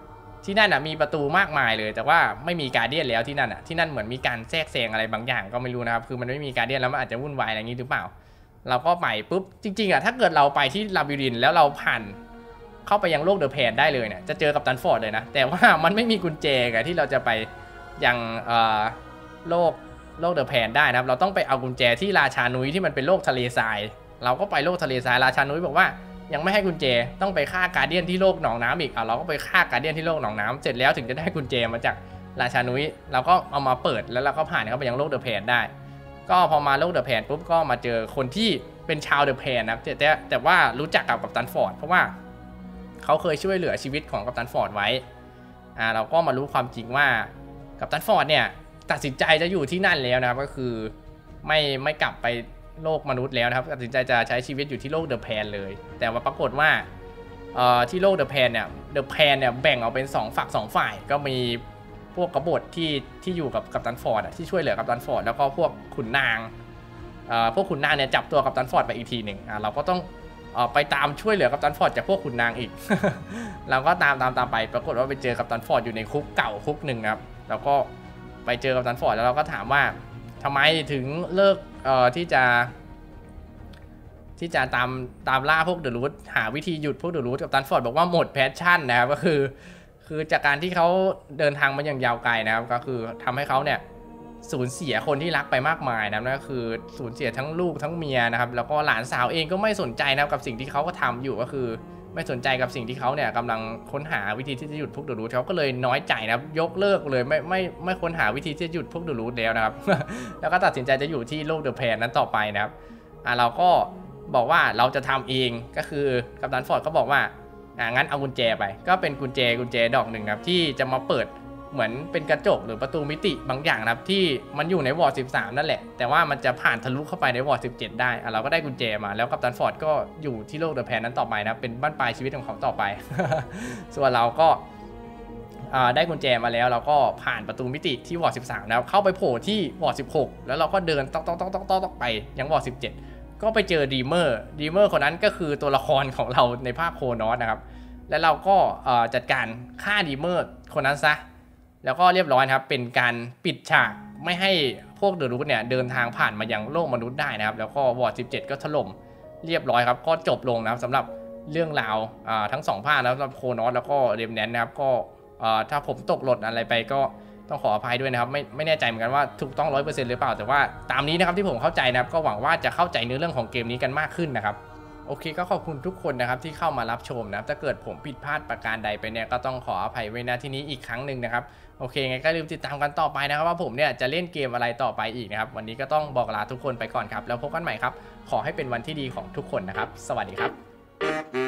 Speaker 1: ที่นั่นอ่ะมีประตูมากมายเลยแต่ว่าไม่มีการเดียนแล้วที่นั่นอ่ะที่นั่นเหมือนมีการแทรกแซงอะไรบางอย่างก็ไม่รู้นะครับคือมันไม่มีการเดียนแล้วมันอาจจะวุ่นวายอะไรอย่างนี้หรือเปล่าเราก็ไปปุ๊บจริงๆอ่ะถ้าเกิดเราไปที่ลาบิรินแล้วเราผ่านเข้าไปยังโลกเดอะแพนได้เลยเนี่ยจะเจอกับตันฟอร์ดเลยนะแต่ว่ามันไม่มีกุญแจไงที่เราจะไปยังเอ่อโลกโลกเดอะแพนได้นะครับเราต้องไปเอากุญแจที่ราชานุ้ยที่มันเป็นโลกทะเลทรายเราก็ไปโลกทะเลทรายราชานุ้ยบอกว่ายังไม่ให้กุญแจต้องไปฆ่าการเดียนที่โลกหนองน้ำอีกอ่ะเราก็ไปฆ่าการเดียนที่โลกหนองน้ำเสร็จแล้วถึงจะได้กุญแจมาจากราชานุ้ยเราก็เอามาเปิดแล้วเราก็ผ่านเข้าไปยังโลกเดอะแพนได้ก็พอมาโลกเดอะแพนปุ๊บก็มาเจอคนที่เป็นชาวเดอะแพนนะครับแต่แต่แต่ว่ารู้จักกับกัปตันฟอร์ดเพราะว่าเขาเคยช่วยเหลือชีวิตของกัปตันฟอร์ดไว้อ่าเราก็มารู้ความจริงว่ากัปตันฟอร์ดเนี่ยตัดสินใจจะอยู่ที่นั่นแล้วนะครับก็คือไม่ไม่กลับไปโลกมนุษย์แล้วนะครับตัดสินใจจะใช้ชีวิตอยู่ที่โลกเดอะแพนเลยแต่ว่าปรากฏว่าเอ่อที่โลกเดอะแพนเนี่ยเดอะแพนเนี่ยแบ่งออกเป็นสองฝักสองฝ่ายก็มีพวกกบฏที่ที่อยู่กับกัปตันฟอร์ดที่ช่วยเหลือกัปตันฟอร์ดแล้วก็พวกขุนนางเอ่อพวกขุนนางเนี่ยจับตัวกัปตันฟอร์ดไปอีกทีหนึ่งอ่าเราก็ต้องเอ่อไปตามช่วยเหลือกัปตันฟอร์ดจากพวกขุนนางอีก เราก็ตามตามตามไปปรากฏว่าไปเจอกัปตันฟอร์ดอยู่ในคุกเก่าคุกหนึ่งนะครับแล้วก็ไปเจอกัปตันฟอร์ดแล้วเราก็ถามว่าทำไมถึงเลิกเอ่อที่จะที่จะตามตามล่าพวกเดอะรูทหาวิธีหยุดพวกเดอะรูทกัปตันฟอร์ดบอกว่าหมดแพชชั่นนะครับก็คือคือจากการที่เขาเดินทางมาอย่างยาวไกลนะครับก็คือทำให้เขาเนี่ยสูญเสียคนที่รักไปมากมายนะนั่นก็คือสูญเสียทั้งลูกทั้งเมียนะครับแล้วก็หลานสาวเองก็ไม่สนใจนะครับกับสิ่งที่เขาก็ทำอยู่ก็คือไม่สนใจกับสิ่งที่เขาเนี่ยกำลังค้นหาวิธีที่จะหยุดพวกเดอะรูทเขาก็เลยน้อยใจนะครับยกเลิกเลยไม่ไม่ไม่ค้นหาวิธีที่จะหยุดพวกเดอะรูทแล้วนะครับ แล้วก็ตัดสินใจจะอยู่ที่โลกเดอะแพนนั้นต่อไปนะครับอ่ะเราก็บอกว่าเราจะทำเองก็คือกัปตันฟอร์ดก็บอกว่าอ่างั้นเอากุญแจไปก็เป็นกุญแจกุญแจดอกหนึ่งนะครับที่จะมาเปิดเหมือนเป็นกระจกหรือประตูมิติบางอย่างนะครับที่มันอยู่ในวอร์ดสิบสามนั่นแหละแต่ว่ามันจะผ่านทะลุเข้าไปในวอร์ดสิบเจ็ดได้อ่ะเราก็ได้กุญแจมาแล้วกัปตันฟอร์ดก็อยู่ที่โลกเดอะแพนนั้นต่อไปนะเป็นบ้านปลายชีวิตของเขาต่อไป ส่วนเราก็ได้กุญแจมาแล้วเราก็ผ่านประตูมิติที่วอร์ดสิบสามนะครับเข้าไปโผล่ที่วอร์ดสิบหกแล้วเราก็เดินต๊อกต๊อกต๊อกต๊อกต๊อกไปยังวอร์ดสิบเจ็ดก็ไปเจอดีเมอร์ดีเมอร์คนนั้นก็คือตัวละครของเราในภาคโคนอสนะครับแล้วเราก็จัดการฆ่าดีเมอร์คนนั้นซะแล้วก็เรียบร้อยครับเป็นการปิดฉากไม่ให้พวกเดอะรูทเนี่ยเดินทางผ่านมายังโลกมนุษย์ได้นะครับแล้วก็วอร์ดสิบเจ็ดก็ถล่มเรียบร้อยครับก็จบลงนะครับสำหรับเรื่องราวทั้งสองภาคนะครับสำหรับโคนอสแล้วก็เรมแนนต์นะครับก็ถ้าผมตกหล่นอะไรไปก็ต้องขออภัยด้วยนะครับไม่ไม่แน่ใจเหมือนกันว่าถูกต้อง ร้อยเปอร์เซ็นต์ หรือเปล่าแต่ว่าตามนี้นะครับที่ผมเข้าใจนะครับก็หวังว่าจะเข้าใจเนื้อเรื่องของเกมนี้กันมากขึ้นนะครับโอเคก็ขอบคุณทุกคนนะครับที่เข้ามารับชมนะครับถ้าเกิดผมผิดพลาดประการใดไปเนี่ยก็ต้องขออภัยไว้ณที่นี้อีกครั้งหนึ่งนะครับโอเคไงก็ลืมติดตามกันต่อไปนะครับว่าผมเนี่ยจะเล่นเกมอะไรต่อไปอีกนะครับวันนี้ก็ต้องบอกลาทุกคนไปก่อนครับแล้วพบกันใหม่ครับขอให้เป็นวันที่ดีของทุกคนนะครับสวัสดีครับ